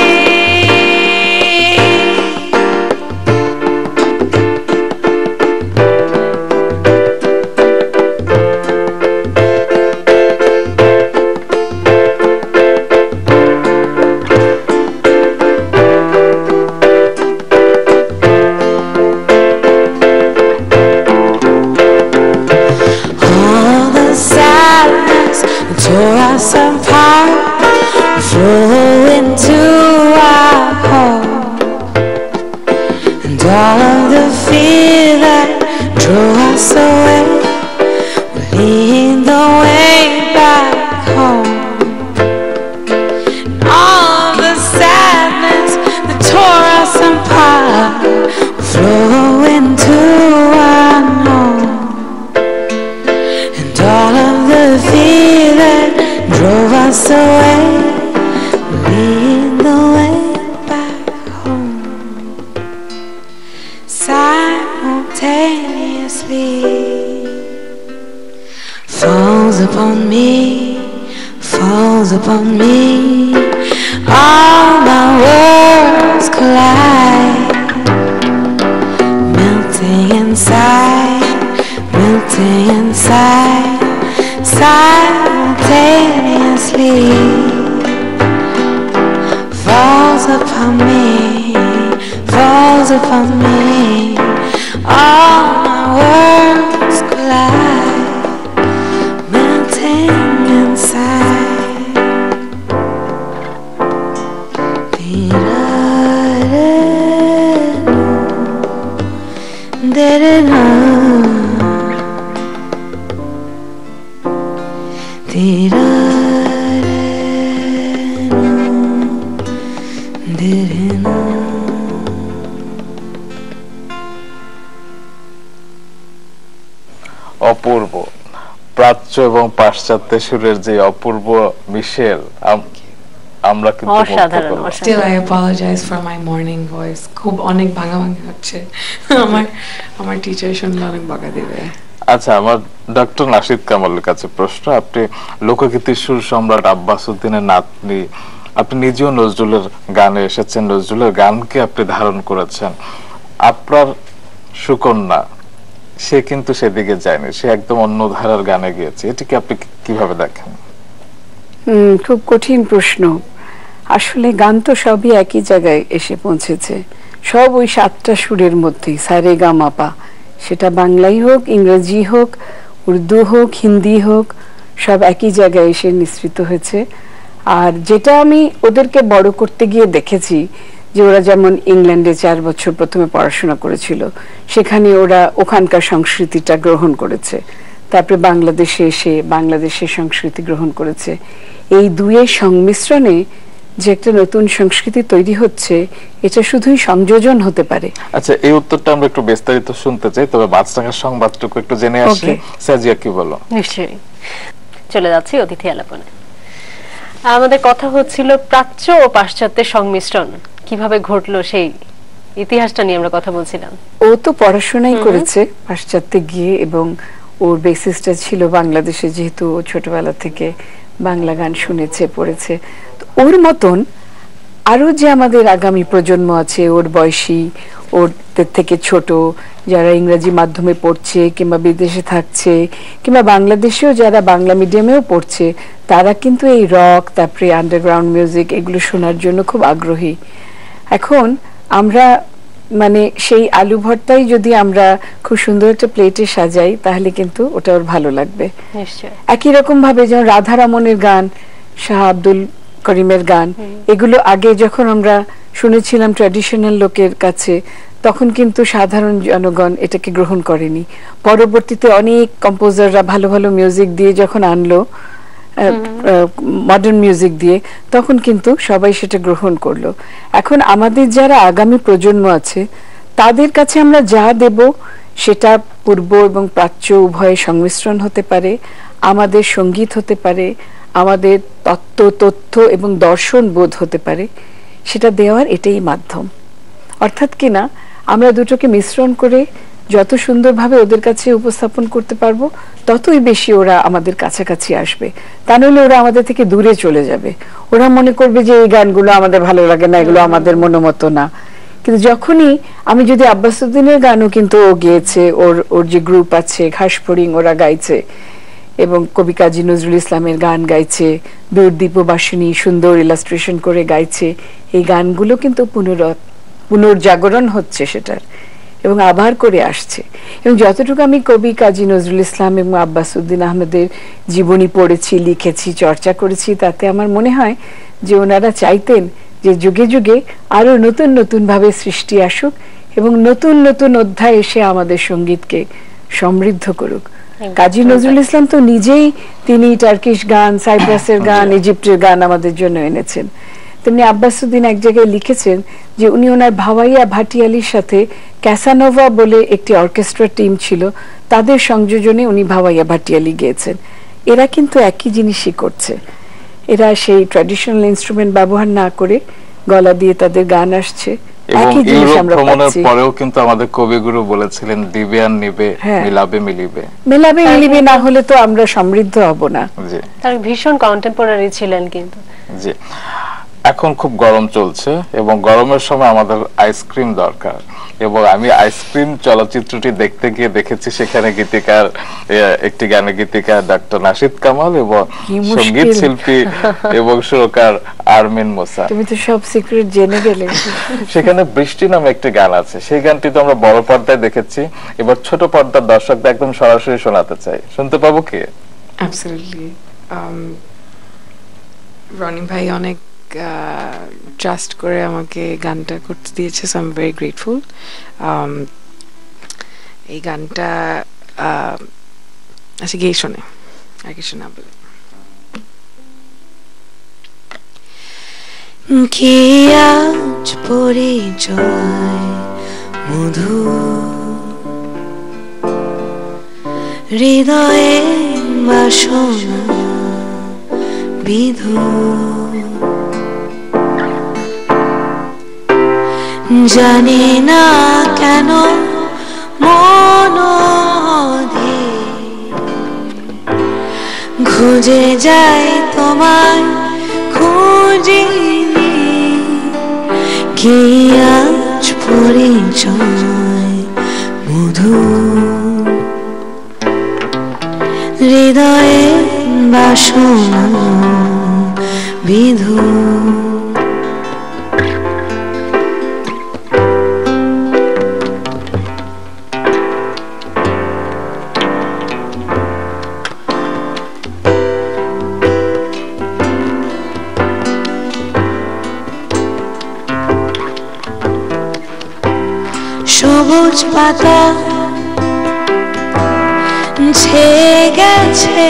Tore us apart, flew into our home, and all of the fear that drove us away will lead the way back home, and all of the sadness that tore us apart will flow into our home, and all of the fear that drove us away, lead the way back home, simultaneously falls upon me, falls upon me, all my words collide, inside, melting inside, simultaneously falls upon me, falls upon me. All my worlds collide, melting inside. Da-da-da, অপূর্ব প্রাচ্য এবং পাশ্চাত্য সুরের যে অপূর্ব মিশেল আমরা কিন্তু অসাধারণ, মুগ্ধ করলাম। অসাধারণ। Still I apologize for my morning voice. খুব অনেক ভাঙা ভাঙা হচ্ছে। আমার টিচার শুনলে অনেক বকা দিবে। আচ্ছা, আমার ডক্টর নাশিদ কামালের কাছে প্রশ্ন। আপনি লোকগীতির সুর সম্রাট আব্বাস উদ্দিনের নাতনি, আপনি নিজেও নজরুলের গানে এসেছেন, নজরুলের গানকে আপনি ধারণ করেছেন। আপনার সুকন্যা সে কিন্তু সেদিকে যায়নি, সে একদম অন্য ধারার গানে গিয়েছে, এটিকে আপনি কিভাবে দেখেন? খুব কঠিন প্রশ্ন। আসলে গান তো সবই একই জায়গায় এসে পৌঁছেছে, সব ওই 7টা সুরের মধ্যেই, সারে গা মাপা, সেটা বাংলাই হোক, ইংরেজি হোক, উর্দু হোক, হিন্দি হোক, সব একই জায়গায় এসে নিঃসৃত হয়েছে। আর যেটা আমি ওদেরকে বড় করতে গিয়ে দেখেছি, যে ওরা যেমন ইংল্যান্ডে 4 বছর প্রথমে পড়াশোনা করেছিল, সেখানে ওরা ওখানকার সংস্কৃতিটা গ্রহণ করেছে, তারপরে বাংলাদেশে এসে বাংলাদেশের সংস্কৃতি গ্রহণ করেছে। এই দুয়ের সংমিশ্রণে যে একটা নতুন সংস্কৃতি তৈরি হচ্ছে, এটা শুধুই সংযোজন হতে পারে। আচ্ছা, এই উত্তরটা আমরা একটু বিস্তারিত শুনতে চাই, তবে মাছরাঙার সংবাদটুকু একটু জেনে আসি। সাজিয়া কি বলো? নিশ্চয়ই, চলে যাচ্ছি অতিথি আলাপনে। আমাদের কথা হচ্ছিল প্রাচ্য ও পাশ্চাত্যের সংমিশ্রণ কিভাবে ঘটলো, সেই ইতিহাসটা নিয়ে আমরা কথা বলছিলাম। ও তো পড়াশোনাই করেছে পাশ্চাত্যে গিয়ে, এবং ওর বেসিসটা ছিল বাংলাদেশে, যেহেতু ও ছোটবেলা থেকে বাংলা গান শুনেছে, পড়েছে। তো ওর মতন আরো যে আমাদের আগামী প্রজন্ম আছে, ওর বয়সী, ওর থেকে ছোট, যারা ইংরেজি মাধ্যমে পড়ছে কিংবা বিদেশে থাকছে, কিংবা বাংলাদেশেও যারা বাংলা মিডিয়ামেও পড়ছে, তারা কিন্তু এই রক, তারপরে আন্ডারগ্রাউন্ড মিউজিক, এগুলো শোনার জন্য খুব আগ্রহী। এখন আমরা মানে সেই আলু ভর্তাই যদি আমরা খুব সুন্দর একটা প্লেটে সাজাই, তাহলে কিন্তু ওটা ওর ভালো লাগবে। একই রকম ভাবে যেমন রাধারমণের গান, শাহ আব্দুল করিমের গান, এগুলো আগে যখন আমরা শুনেছিলাম ট্র্যাডিশনাল লোকের কাছে, তখন কিন্তু সাধারণ জনগণ এটাকে গ্রহণ করেনি। পরবর্তীতে অনেক কম্পোজাররা ভালো ভালো মিউজিক দিয়ে যখন আনলো, মডার্ন মিউজিক দিয়ে, তখন কিন্তু সবাই সেটা গ্রহণ করলো। এখন আমাদের যারা আগামী প্রজন্ম আছে, তাদের কাছে আমরা যা দেব সেটা পূর্ব এবং প্রাচ্য উভয়ের সংমিশ্রণ হতে পারে, আমাদের সঙ্গীত হতে পারে, আমাদের তত্ত্ব, তথ্য এবং দর্শন বোধ হতে পারে। সেটা দেওয়ার এটাই মাধ্যম। অর্থাৎ কিনা আমরা দুটোকে মিশ্রণ করে যত সুন্দরভাবে ওদের কাছে উপস্থাপন করতে পারবো, ততই বেশি ওরা আমাদের কাছাকাছি আসবে। তা নইলে ওরা আমাদের থেকে দূরে চলে যাবে। ওরা মনে করবে যে এই গানগুলো আমাদের ভালো লাগে না, এগুলো আমাদের মনোমত না। কিন্তু যখনই আমি যদি আব্বাস উদ্দিনের গানও কিন্তু ও গেয়েছে, ওর যে গ্রুপ আছে ঘাসফড়িং, ওরা গাইছে, এবং কবি কাজী নজরুল ইসলামের গান গাইছে, দীপবাসিনী সুন্দর ইলাস্ট্রেশন করে গাইছে। এই গানগুলো কিন্তু পুনর্জাগরণ হচ্ছে সেটার, এবং আবার করে আসছে। এবং যতটুকু আমি কবি কাজী নজরুল ইসলাম এবং আব্বাস উদ্দিন আহমেদের জীবনী পড়েছি, লিখেছি, চর্চা করেছি, তাতে আমার মনে হয় যে ওনারা চাইতেন যে যুগে যুগে আরো নতুন নতুন ভাবে সৃষ্টি আসুক, এবং নতুন নতুন অধ্যায় এসে আমাদের সঙ্গীতকে সমৃদ্ধ করুক। কাজী নজরুল ইসলাম তো নিজেই তিনি টার্কিশ গান, সাইপ্রাসের গান, ইজিপ্টের গান আমাদের জন্য এনেছেন। তেমনি আব্বাস উদ্দিন এক জায়গায় লিখেছেন যে উনি ওনার ভাওয়াইয়া ভাটিয়ালির সাথে ক্যাসানোভা বলে একটি অর্কেস্ট্রা টিম ছিল, তাদের সংযোজনে উনি ভাওয়াইয়া ভাটিয়ালি গেয়েছেন। এরা কিন্তু একই জিনিসই করছে। এরা সেই ট্র্যাডিশনাল ইনস্ট্রুমেন্ট ব্যবহার না করে গলা দিয়ে তাদের গান আসছে। একই জিনিস আমরা পাচ্ছি। পরেও কিন্তু আমাদের কবিগুরু বলেছিলেন দিবে আর নিবে, মিলাবে মিলিবে। মিলাবে মিলিবে না হলে তো আমরা সমৃদ্ধ হব না। জি, তার ভীষণ কন্টেম্পোরারি ছিলেন কিন্তু। জি। এখন খুব গরম চলছে এবং গরমের সময় আমাদের আইসক্রিম দরকার, এবং আমি আইসক্রিম চলচ্চিত্রটি দেখতে গিয়ে দেখেছি সেখানে গীতিকার, একটি গানের গীতিকার ডক্টর নাশিদ কামাল এবং সঙ্গীত শিল্পী এবং সুরকার আরমিন মুসা। তুমি তো সব সিক্রেট জেনে গেলে। সেখানে বৃষ্টি নামে একটি গান আছে, সেই গানটি তো আমরা বড় পর্দায় দেখেছি, এবার ছোট পর্দার দর্শকদের একদম সরাসরি শোনাতে চাই, শুনতে পাবো কি? অ্যাবসলিউটলি। রনি ভাই অনেক ট্রাস্ট করে আমাকে গানটা করতে দিয়েছে, so I am very grateful. এই গানটা আচ্ছা গেয়ে শোনে আর কিছু না বলে। কি আজ পরিচয় মধু হৃদয়ে বাসনা বিধু, জানি না কেন মনোধে খুঁজে যায় তোমায় খুঁজিনি, কি আজ পরিচয় মধু হৃদয়ে বাসনা বিধু, সবুজ পাতা ছেয়ে গেছে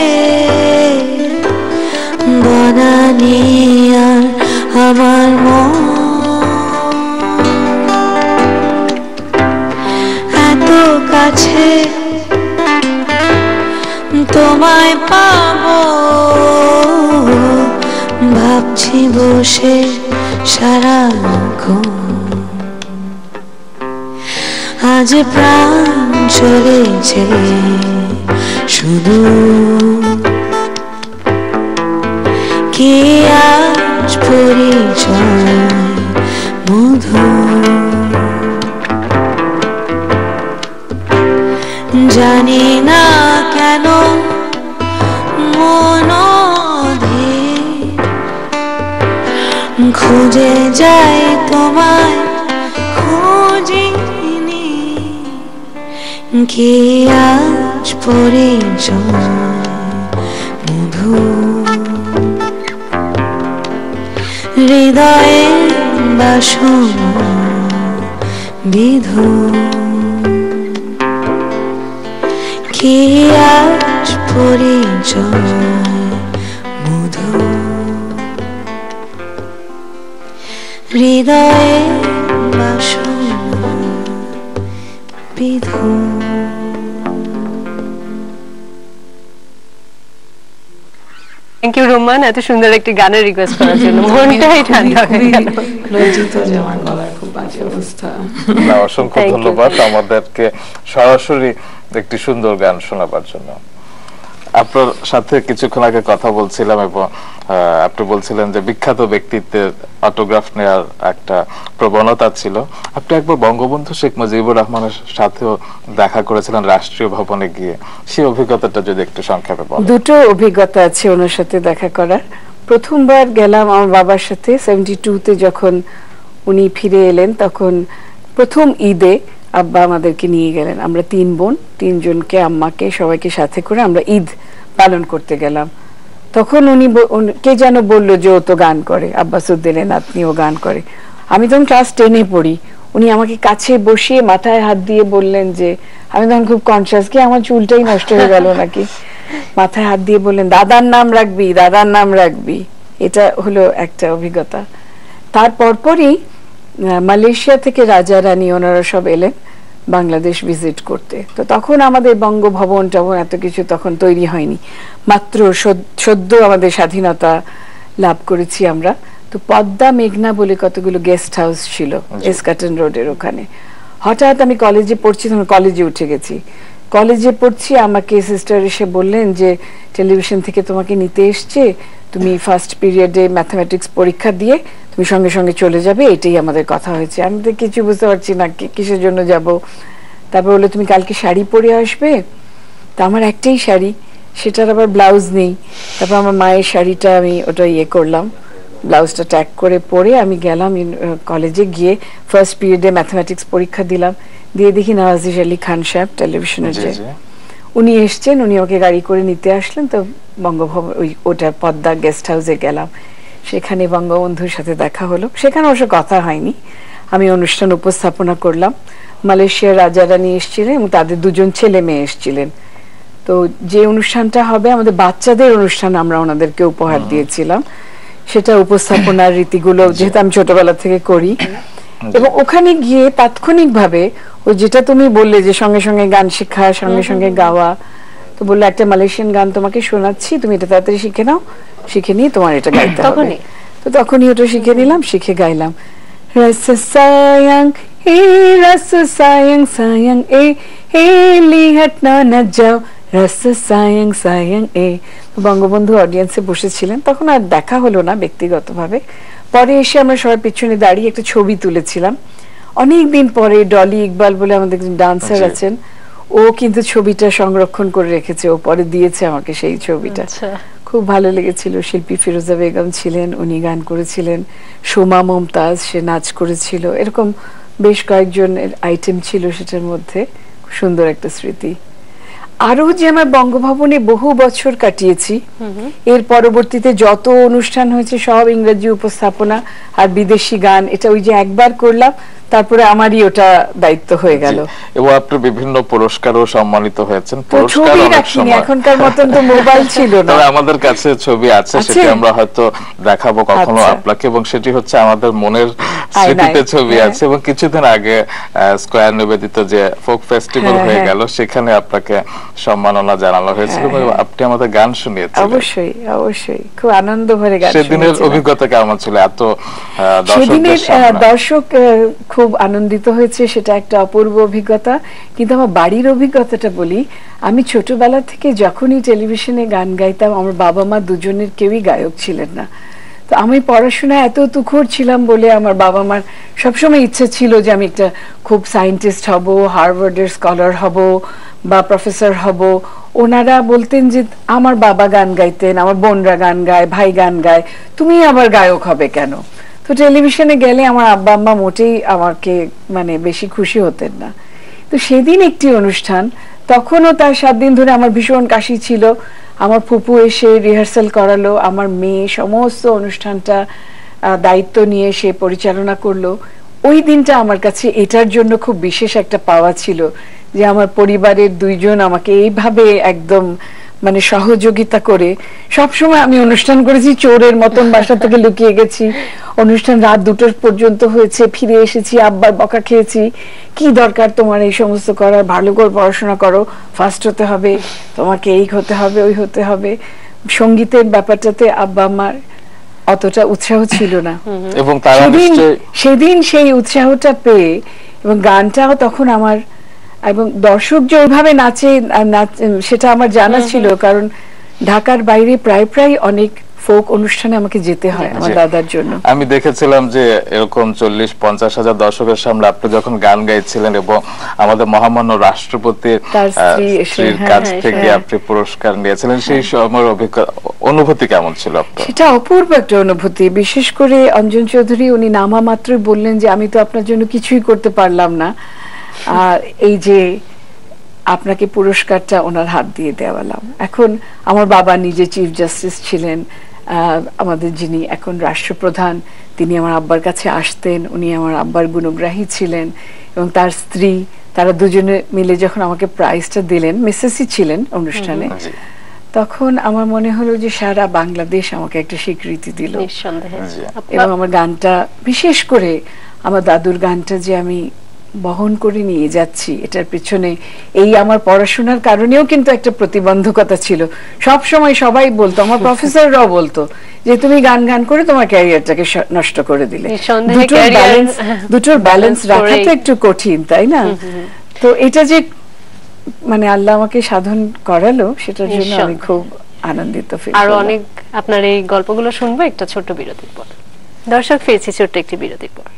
বনানী আর আমার মন, এত কাছে তোমায় পাবো ভাবছি বসে সারাক্ষণ, আজ প্রাণ চলেছে শুধু, কি আজ পরিচয় মধু, জানি না কেন মনোধে খুঁজে যায় তোমায় খুঁজিনি, কি আজ পরিচয় মধু হৃদয়ে বাসনা বিধু, কি আজ পরিচয় মধু হৃদয়ে বাসনা বিধু। থ্যাংক ইউ রোমান, এত সুন্দর একটি গানের রিকোয়েস্ট করার জন্য। মনটাই ঠান্ডা হয়ে গেল। লজ্জিত যে আমার গলার খুব বাজে অবস্থা। না, অসংখ্য ধন্যবাদ আমাদেরকে সরাসরি একটি সুন্দর গান শোনাবার জন্য। আপনার সাথে কিছুক্ষণ আগে কথা বলছিলাম এবং আপনি বলছিলেন যে বিখ্যাত ব্যক্তিত্বের অটোগ্রাফ নেওয়ার একটা প্রবণতা ছিল। আপনি একবার বঙ্গবন্ধু শেখ মুজিবুর রহমানের সাথেও দেখা করেছিলেন রাষ্ট্রীয় ভবনে গিয়ে, সেই অভিজ্ঞতাটা যদি একটু সংক্ষেপে বলেন। দুটো অভিজ্ঞতা আছে ওনার সাথে দেখা করার। প্রথমবার গেলাম আমার বাবার সাথে 72-তে, যখন উনি ফিরে এলেন তখন প্রথম ঈদে আব্বা আমাদেরকে নিয়ে গেলেন। আমরা 3 বোন, 3 জনকে, আম্মাকে, সবাইকে সাথে করে আমরা ঈদ পালন করতে গেলাম। তখন উনি কে যেন বললো যে ও তো গান করে, আব্বাস উদ্দিনের নাতনিও গান করে। আমি তখন ক্লাস 10-এ পড়ি। উনি আমাকে কাছে বসিয়ে মাথায় হাত দিয়ে বললেন যে, আমি তখন খুব কনসিয়াস, কি আমার চুলটাই নষ্ট হয়ে গেল নাকি, মাথায় হাত দিয়ে বললেন দাদার নাম রাখবি, দাদার নাম রাখবি। এটা হলো একটা অভিজ্ঞতা। তার পরপরই মালয়েশিয়া থেকে রাজা রানী ওনারা সব এলেন বাংলাদেশ ভিজিট করতে। তো তখন আমাদের বঙ্গভবন টবন এত কিছু তখন তৈরি হয়নি, মাত্র সদ্য আমাদের স্বাধীনতা লাভ করেছি আমরা। তো পদ্মা মেঘনা বলে কতগুলো গেস্ট হাউস ছিল এসকাটন রোডের ওখানে। হঠাৎ আমি কলেজে পড়ছি, তখন কলেজে উঠে গেছি, কলেজে পড়ছি, আমাকে সিস্টার এসে বললেন যে টেলিভিশন থেকে তোমাকে নিতে এসছে, তুমি ফার্স্ট পিরিয়ডে ম্যাথমেটিক্স পরীক্ষা দিয়ে তুমি সঙ্গে সঙ্গে চলে যাবে, এটাই আমাদের কথা হয়েছে। আমি তো কিছু বুঝতে পারছি না কিসের জন্য যাব। তারপর বললো তুমি কালকে শাড়ি পরে আসবে। তা আমার একটাই শাড়ি, সেটার আবার ব্লাউজ নেই। তারপর আমার মায়ের শাড়িটা আমি ওটা করলাম, ব্লাউজটা ট্যাগ করে পরে আমি গেলাম কলেজে। গিয়ে ফার্স্ট পিরিয়ডে ম্যাথমেটিক্স পরীক্ষা দিলাম, দিয়ে দেখি নওয়াজিশ আলী খান সাহেব টেলিভিশনের যে উনি এসছেন, উনি ওকে গাড়ি করে নিতে আসলেন। তো বঙ্গভবন ওটা পদ্মা গেস্ট হাউসে গেলাম, সেখানে বঙ্গবন্ধুর সাথে দেখা হলো। সেখানে অবশ্য কথা হয়নি, আমি অনুষ্ঠান উপস্থাপনা করলাম। মালয়েশিয়ার রাজা রানী এসেছিলেন এবং তাদের দুজন ছেলে মেয়ে এসেছিলেন। তো যে অনুষ্ঠানটা হবে আমাদের বাচ্চাদের অনুষ্ঠান, আমরা ওনাদেরকে উপহার দিয়েছিলাম। সেটা উপস্থাপনার রীতিগুলো যেহেতু আমি ছোটবেলা থেকে করি, এবং ওখানে গিয়ে তাৎক্ষণিকভাবে ওই যেটা তুমি বললে যে সঙ্গে সঙ্গে গান শেখা, সঙ্গে সঙ্গে গাওয়া, তো বললো একটা মালয়েশিয়ান গান তোমাকে শোনাচ্ছি, তুমি এটা তাড়াতাড়ি শিখে নাও, শিখে নিয়ে তোমার এটা গাইতে হবে। তো তখনই ওটা শিখে নিলাম, শিখে গাইলাম রস সায়ং হে রস সায়ং সায়ং এ হে লিহট না যাও রস সায়ং সায়ং এ। বঙ্গবন্ধু অডিয়েন্সে বসেছিলেন, তখন আর দেখা হলো না ব্যক্তিগতভাবে। পরে এসে আমরা সবাই পিছনে দাঁড়িয়ে একটা ছবি তুলেছিলাম অনেকদিন পরে। ডলি ইকবাল বলে আমাদের একজন ডান্সার আছেন, ও কিন্তু ছবিটা সংরক্ষণ করে রেখেছে, ও পরে দিয়েছে আমাকে সেই ছবিটা। খুব ভালো লেগেছিল। শিল্পী ফিরোজা বেগম ছিলেন, উনি গান করেছিলেন। সোমা মমতাজ, সে নাচ করেছিল। এরকম বেশ কয়েকজনের আইটেম ছিল সেটার মধ্যে। খুব সুন্দর একটা স্মৃতি। আরো যে আমার বঙ্গভবনে বহু বছর কাটিয়েছি, এর পরবর্তীতে যত অনুষ্ঠান হয়েছে সব ইংরেজি উপস্থাপনা আর বিদেশি গান। এটা ওই যে একবার করলাম, তারপরে আমারই ওটা দায়িত্ব হয়ে গেল। এবং আপনি বিভিন্ন পুরস্কারও সম্মানিত হয়েছেন। ছবি রাখিনি, এখনকার মতন তো মোবাইল ছিল না। আমাদের কাছে ছবি আছে, সেটি আমরা হয়তো দেখাবো কখনো আপনাকে, এবং সেটি হচ্ছে আমাদের মনের স্মৃতিতে ছবি আছে। এবং কিছুদিন আগে স্কয়ার নিবেদিত যে ফোক ফেস্টিভ্যাল হয়ে গেল, সেখানে আপনাকে সম্মাননা জানানো হয়েছিল এবং আপনি আমাদের গান শুনিয়েছিলেন। অবশ্যই অবশ্যই, খুব আনন্দ ভরে গান। সেদিনের অভিজ্ঞতা কেমন ছিল? এত দর্শক খুব আনন্দিত হয়েছে, সেটা একটা অপূর্ব অভিজ্ঞতা। কিন্তু আমার বাড়ির অভিজ্ঞতাটা বলি, আমি ছোটবেলা থেকে যখনই টেলিভিশনে গান গাইতাম, আমার বাবা মা দুজনের কেউই গায়ক ছিলেন না। তো আমি পড়াশোনায় এত তুখোড় ছিলাম বলে আমার বাবা মার সবসময় ইচ্ছা ছিল যে আমি একটা খুব সায়েন্টিস্ট হব, হার্ভার্ডের স্কলার হব বা প্রফেসর হব। ওনারা বলতেন যে আমার বাবা গান গাইতেন, আমার বোনরা গান গায়, ভাই গান গায়, তুমি আবার গায়ক হবে কেন? তো টেলিভিশনে গেলে আমার আব্বা আম্মা মোটেই আমাকে মানে বেশি খুশি হতেন না। তো সেদিন একটি অনুষ্ঠান, তখনও তার 7 দিন ধরে আমার ভীষণ কাশি ছিল। আমার ফুপু এসে রিহার্সাল করালো, আমার মেয়ে সমস্ত অনুষ্ঠানটা দায়িত্ব নিয়ে সে পরিচালনা করলো। ওই দিনটা আমার কাছে এটার জন্য খুব বিশেষ একটা পাওয়া ছিল যে আমার পরিবারের 2 জন আমাকে এইভাবে একদম মানে সহযোগিতা করে। সবসময় আমি অনুষ্ঠান করেছি চোরের মতন, বাসা থেকে লুকিয়ে গেছি, অনুষ্ঠান রাত 2টা পর্যন্ত হয়েছে, ফিরে এসেছি, আব্বার বকা খেয়েছি, কি দরকার তোমার এই সমস্ত করার, ভালো করে পড়াশোনা করো, ফার্স্ট হতে হবে, তোমাকে এই হতে হবে, ওই হতে হবে। সঙ্গীতের ব্যাপারটাতে আব্বা আমার অতটা উৎসাহ ছিল না, এবং সেদিন সেই উৎসাহটা পেয়ে, এবং গানটাও তখন আমার, এবং দর্শক যে ওইভাবে নাচে সেটা আমার জানা ছিল, কারণ ঢাকার বাইরে প্রায় প্রায় অনেক ফোক অনুষ্ঠানে আমাকে যেতে হয় আমার দাদার জন্য। আমি দেখেছিলাম যে এরকম 40-50 হাজার দর্শকের সামনে আপনি যখন গান গাইছিলেন এবং আমাদের মহামান্য রাষ্ট্রপতির স্ত্রীর কাছ থেকে আপনি পুরস্কার নিয়েছিলেন, সেই সময়ের অনুভূতি কেমন ছিল আপনার? সেটা অপূর্ব একটা অনুভূতি। বিশেষ করে অঞ্জন চৌধুরী, উনি নামা মাত্রই বললেন যে আমি তো আপনার জন্য কিছুই করতে পারলাম না, আর এই যে আপনাকে পুরস্কারটা ওনার হাত দিয়ে দেওয়ালাম। এখন আমার বাবা নিজে চিফ জাস্টিস ছিলেন, আমাদের যিনি এখন রাষ্ট্রপ্রধান, তিনি আমার আব্বার কাছে আসতেন, উনি আমার আব্বার গুণগ্রাহী ছিলেন, এবং তার স্ত্রী, তারা দুজনে মিলে যখন আমাকে প্রাইজটা দিলেন, মিসেসই ছিলেন অনুষ্ঠানে, তখন আমার মনে হলো যে সারা বাংলাদেশ আমাকে একটা স্বীকৃতি দিল। এবং আমার গানটা, বিশেষ করে আমার দাদুর গানটা যে আমি বহন করে নিয়ে যাচ্ছি, এটার পিছনে এই আমার পড়াশোনার কারণেও কিন্তু একটা প্রতিবন্ধকতা ছিল। সব সময় সবাই বলতো, আমার প্রফেসররাও বলতো যে তুমি গান গান করে তোমার ক্যারিয়ারটাকে নষ্ট করে দিলে। দুটোর ব্যালেন্স রাখা তো একটু কঠিন, তাই না? তো এটা যে মানে আল্লাহ আমাকে সাধন করালো, সেটার জন্য আমি নিশ্চয়। খুব আনন্দিত ফিল আরো অনেক আপনার এই গল্পগুলো শুনবো একটা ছোট্ট বিরতির পর। দর্শক, ফিরছি ছোট্ট একটি বিরতির পর।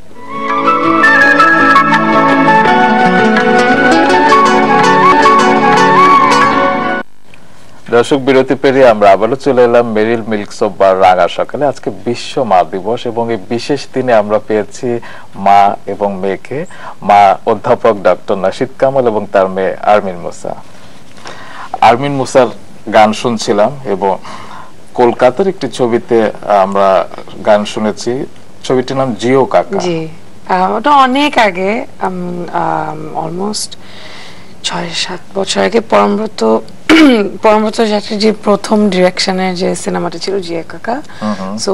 দর্শক, বিরতি পেরিয়ে আমরা আবারও চলে এলাম মেরিল মিল্ক সোপ বার রাঙা সকালে। আজকে বিশ্ব মা দিবস এবং এই বিশেষ দিনে আমরা পেয়েছি মা এবং মেয়েকে, মা অধ্যাপক ডক্টর নাশিদ কামাল এবং তার মেয়ে আরমিন মুসা। আরমিন মুসার গান শুনছিলাম এবং কলকাতার একটি ছবিতে আমরা গান শুনেছি, ছবিটির নাম জিও কাকা। জি, ওটা অনেক আগে, অলমোস্ট 6-7 বছর আগে। পরমব্রত চ্যাটার্জির প্রথম ডিরেকশনের যে সিনেমাটা ছিল জিও কাকা, সো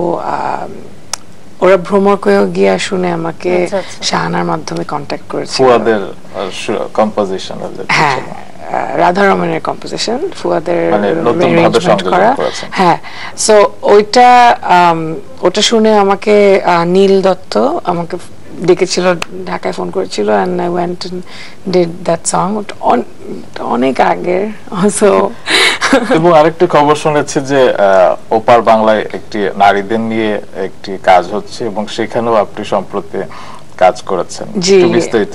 ওরা ভ্রমণকেও গিয়া শুনে আমাকে শাহানার মাধ্যমে কন্ট্যাক্ট করেছিল। ফুয়াদের কম্পোজিশন, হ্যাঁ, রাধা রমনের কম্পোজিশন, ফুয়াদের নতুন ভাবে সংযোজন করা। করেছেন। হ্যাঁ, সো ওটা শুনে আমাকে নীল দত্ত আমাকে ডেকেছিল, ঢাকায় ফোন করেছিল, and I went and did that song. অনেক আগে। সো এবং আরেকটি খবর শুনেছি যে ওপার বাংলায় একটি নারীদের নিয়ে একটি কাজ হচ্ছে এবং সেখানেও আপনি সম্প্রতি কাজ করেছেন। একটু বিস্তারিত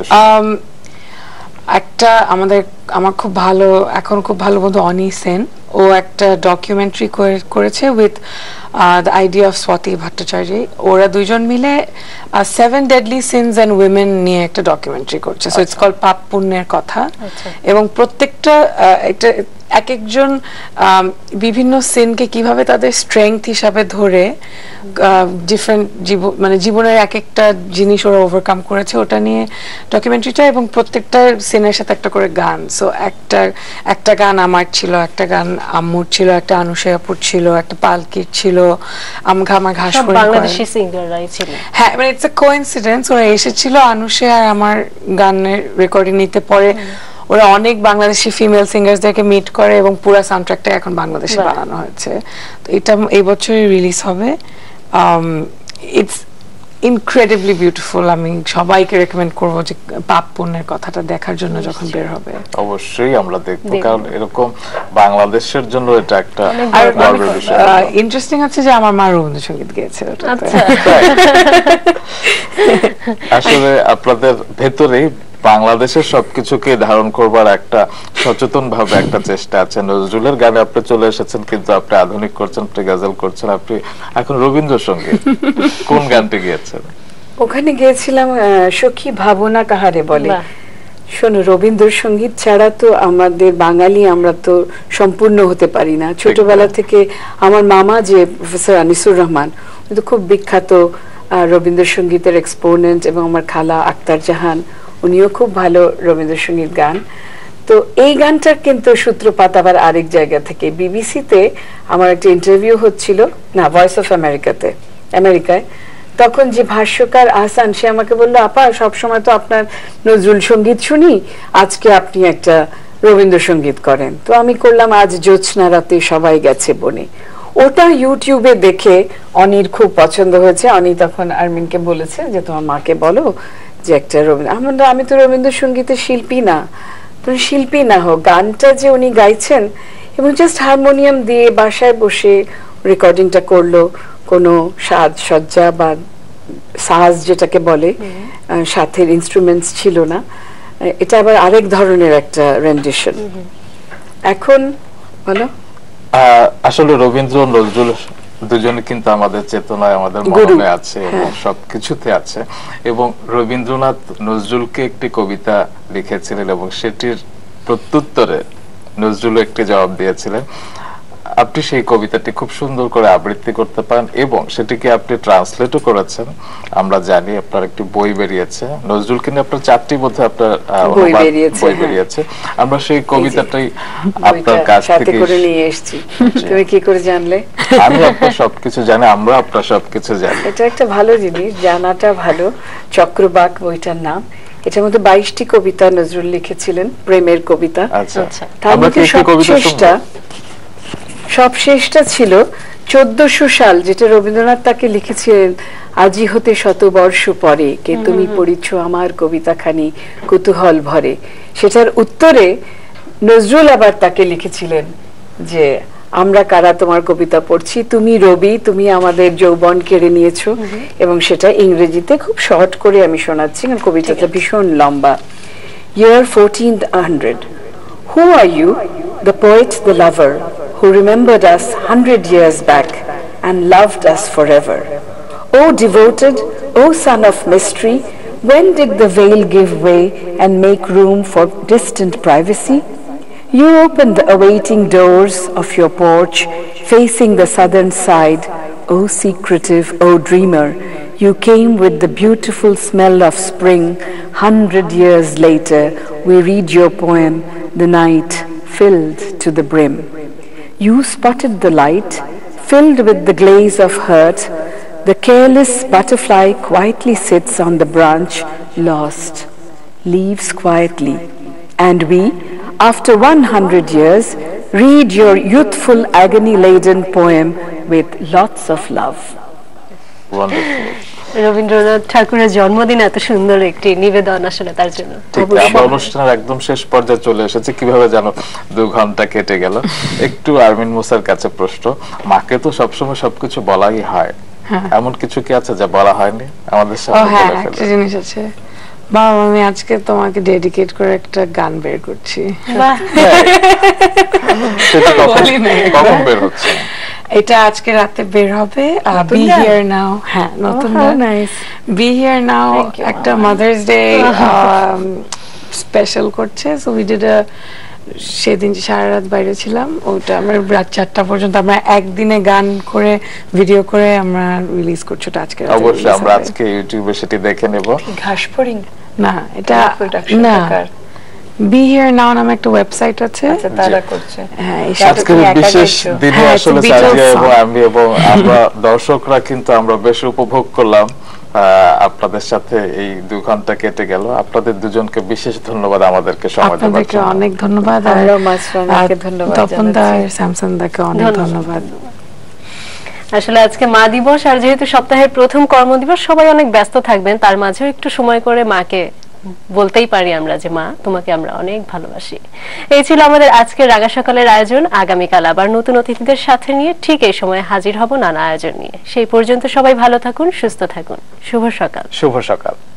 একটা আমার খুব ভালো, এখন খুব ভালো বন্ধু অনি সেন, ও একটা ডকুমেন্টারি করেছে with the idea of Swati Bhattacharya. ওরা দুইজন মিলে 7 deadly sins and women নিয়ে একটা ডকুমেন্টারি করছে। সো ইটস কল্ড পাপ পুণ্যের কথা। এবং প্রত্যেকটা একটা এক একজন বিভিন্ন সিনকে কিভাবে তাদের স্ট্রেংথ হিসাবে ধরে ডিফারেন্ট মানে জীবনের এক একটা জিনিস ওরা ওভারকাম করেছে, ওটা নিয়ে ডকুমেন্টারিটা। এবং প্রত্যেকটা সিনের সাথে একটা করে গান। সো একটা গান আমার ছিল, একটা গান আম্মুর ছিল, একটা আনুশায়াপুর ছিল, একটা পালকির ছিল, আমার ঘাস বাংলাদেশি সিঙ্গাররাই ছিল। হ্যাঁ, মানে ইটস আ কোইন্সিডেন্স। ওরা এসেছিল আনুশে আর আমার গানের রেকর্ডিং নিতে। পরে ওরা অনেক বাংলাদেশি ফিমেল সিঙ্গারসদেরকে মিট করে এবং পুরো সাউন্ডট্র্যাকটা এখন বাংলাদেশে বানানো হয়েছে। তো এটা এই বছরই রিলিজ হবে। It's incredibly beautiful. আমি সবাইকে রেকমেন্ড করবো যে পাপ পুণ্যের কথাটা দেখার জন্য যখন বের হবে। অবশ্যই আমরা দেখবো, কারণ এরকম বাংলাদেশের জন্য এটা একটা গর্বের বিষয়। ইন্টারেস্টিং হচ্ছে যে আমার মা রবীন্দ্রসঙ্গীত গেয়েছে। আসলে আপনাদের ভেতরেই বাংলাদেশের সবকিছুকে ধারণ করবার একটা সচেতন ভাবে একটা চেষ্টা আছে। নজরুলের গানে আপনি চলে এসেছেন, কিন্তু আপনি আধুনিক করছেন, আপনি গজল করছেন, আপনি এখন রবীন্দ্রসঙ্গীত। কোন গানটি গিয়েছেন? ওখানে গিয়েছিলাম সখী ভাবনা কাহারে বলে। শোনো, রবীন্দ্রসঙ্গীত ছাড়া তো আমাদের বাঙালি আমরা তো সম্পূর্ণ হতে পারি না। ছোটবেলা থেকে আমার মামা যে প্রফেসর আনিসুর রহমান, উনি তো খুব বিখ্যাত রবীন্দ্রসঙ্গীতের এক্সপোনেন্ট, এবং আমার খালা আক্তার জাহান, উনিও খুব ভালো রবীন্দ্রসঙ্গীত গান। তো এই গানটার কিন্তু সূত্রপাত আবার আরেক জায়গা থেকে। বিবিসিতে আমার একটা ইন্টারভিউ হচ্ছিল, না ভয়েস অফ আমেরিকায়। তখন যে ভাষ্যকার আহসান, সে আমাকে বললো, আপা সবসময় তো আপনার নজরুল সঙ্গীত শুনি, আজকে আপনি একটা রবীন্দ্রসঙ্গীত করেন। তো আমি করলাম আজ জ্যোৎস্না রাতে সবাই গেছে বনে। ওটা ইউটিউবে দেখে অনির খুব পছন্দ হয়েছে। অনি তখন আরমিনকে বলেছে যে তোমার মাকে বলো যে একটা আমি তো রবীন্দ্রসঙ্গীতের শিল্পী না। শিল্পী না হোক, গানটা যে উনি গাইছেন এবং জাস্ট হারমোনিয়াম দিয়ে বাসায় বসে রেকর্ডিংটা করলো, কোনো সাজসজ্জা বা সাজ যেটাকে বলে, সাথের ইনস্ট্রুমেন্টস ছিল না। এটা আবার আরেক ধরনের একটা রেন্ডিশন। এখন বলো, আসলে রবীন্দ্র নজরুল দুজনে কিন্তু আমাদের চেতনায়, আমাদের মনে আছে এবং সবকিছুতে আছে। এবং রবীন্দ্রনাথ নজরুলকে একটি কবিতা লিখেছিলেন এবং সেটির প্রত্যুত্তরে নজরুল একটি জবাব দিয়েছিলেন। আপনি সেই কবিতাটি খুব সুন্দর করে আবৃত্তি করতে পারেন এবং সেটিকে আপনি ট্রান্সলেটও করেছেন। আমরা জানি আপনার একটি বই বেরিয়েছে নজরুলকে নিয়ে, আপনার 4টি বোধহয় আপনার বই বেরিয়েছে। আমরা সেই কবিতাটাই আপনার কাছ থেকে করে নিয়ে এসেছি। তুমি কি করে জানলে? আমি আপনার সবকিছু জানি, আমরা আপনার সবকিছু জানি। এটা একটা ভালো জিনিস, জানাটা ভালো। চক্রবাক বইটার নাম। এটার মধ্যে 22টি কবিতা নজরুল লিখেছিলেন, প্রেমের কবিতা। তার মধ্যে সবশেষটা ছিল 1400 সাল, যেটা রবীন্দ্রনাথ তাকে লিখেছিলেন, আজি হতে 100 বর্ষ পরে কে তুমি পড়িছ আমার কবিতাখানি কুতূহল ভরে। সেটার উত্তরে নজরুল আবার তাকে লিখেছিলেন যে আমরা কারা তোমার কবিতা পড়ছি, তুমি রবি, তুমি আমাদের যৌবন কেড়ে নিয়েছো, এবং সেটা ইংরেজিতে খুব শর্ট করে আমি শোনাচ্ছি কারণ কবিতাটা ভীষণ লম্বা। Year 1400. Who are you, the poet, the lover, who remembered us 100 years back and loved us forever? O devoted, O son of mystery, when did the veil give way and make room for distant privacy? You opened the awaiting doors of your porch, facing the southern side. O secretive, O dreamer, you came with the beautiful smell of spring. 100 years later, we read your poem, The Night Filled to the Brim. You spotted the light, filled with the glaze of hurt. The careless butterfly quietly sits on the branch, lost, leaves quietly. And we, after 100 years, read your youthful agony-laden poem with lots of love. Wonderful. Rabindranath ঠাকুরের জন্মদিন এত সুন্দর একটি নিবেদন আসলে তার জন্য। আমরা অনুষ্ঠানের একদম শেষ পর্যায়ে চলে এসেছি, কিভাবে জানো 2 ঘন্টা কেটে গেল। একটু আরমিন মুসার কাছে প্রশ্ন, মাকে তো সবসময় সবকিছু বলাই হয়, এমন কিছু কি আছে যা বলা হয়নি আমাদের সামনে? হ্যাঁ, একটা জিনিস আছে, বাবা আমি আজকে তোমাকে ডেডিকেট করে একটা গান বের করছি। সেটা কখন বের হচ্ছে? এটা আজকে রাতে বের হবে। বি হিয়ার নাও, হ্যাঁ নতুন গান। বি হিয়ার নাও একটা মাদার্স ডে স্পেশাল করছে, সো উই ডিড আ, সেদিন সারা রাত বাইরে ছিলাম, ওটা আমরা রাত 4টা পর্যন্ত আমরা একদিনে গান করে ভিডিও করে আমরা রিলিজ করছি। ওটা আজকে অবশ্যই আমরা আজকে ইউটিউবে সেটি দেখে নেব। ঘাসফড়িং না, এটা না, বি হিয়ার নাও নামে একটা ওয়েবসাইট আছে, তারা করছে। হ্যাঁ, আজকের বিশেষ দিনে আসলে সাজিয়া এবং আমি এবং আমরা দর্শকরা কিন্তু আমরা বেশ উপভোগ করলাম আপনাদের সাথে। এই 2 ঘন্টা কেটে গেল। আপনাদের দুজনকে বিশেষ ধন্যবাদ আমাদেরকে সময় দেওয়ার জন্য। অনেক ধন্যবাদ। আমরা মাসরানাকে ধন্যবাদ জানাচ্ছি। তপনদার, স্যামসনদাকে অনেক ধন্যবাদ। আসলে আজকে মা দিবস, আর যেহেতু সপ্তাহের প্রথম কর্মদিবস সবাই অনেক ব্যস্ত থাকবেন, তার মাঝেও একটু সময় করে মাকে বলতেই পারি আমরা যে মা তোমাকে আমরা অনেক ভালোবাসি। এই ছিল আমাদের আজকের রাঙা সকালের আয়োজন। আগামীকাল আবার নতুন অতিথিদের সাথে নিয়ে ঠিক এই সময় হাজির হব নানা আয়োজন নিয়ে। সেই পর্যন্ত সবাই ভালো থাকুন, সুস্থ থাকুন। শুভ সকাল। শুভ সকাল।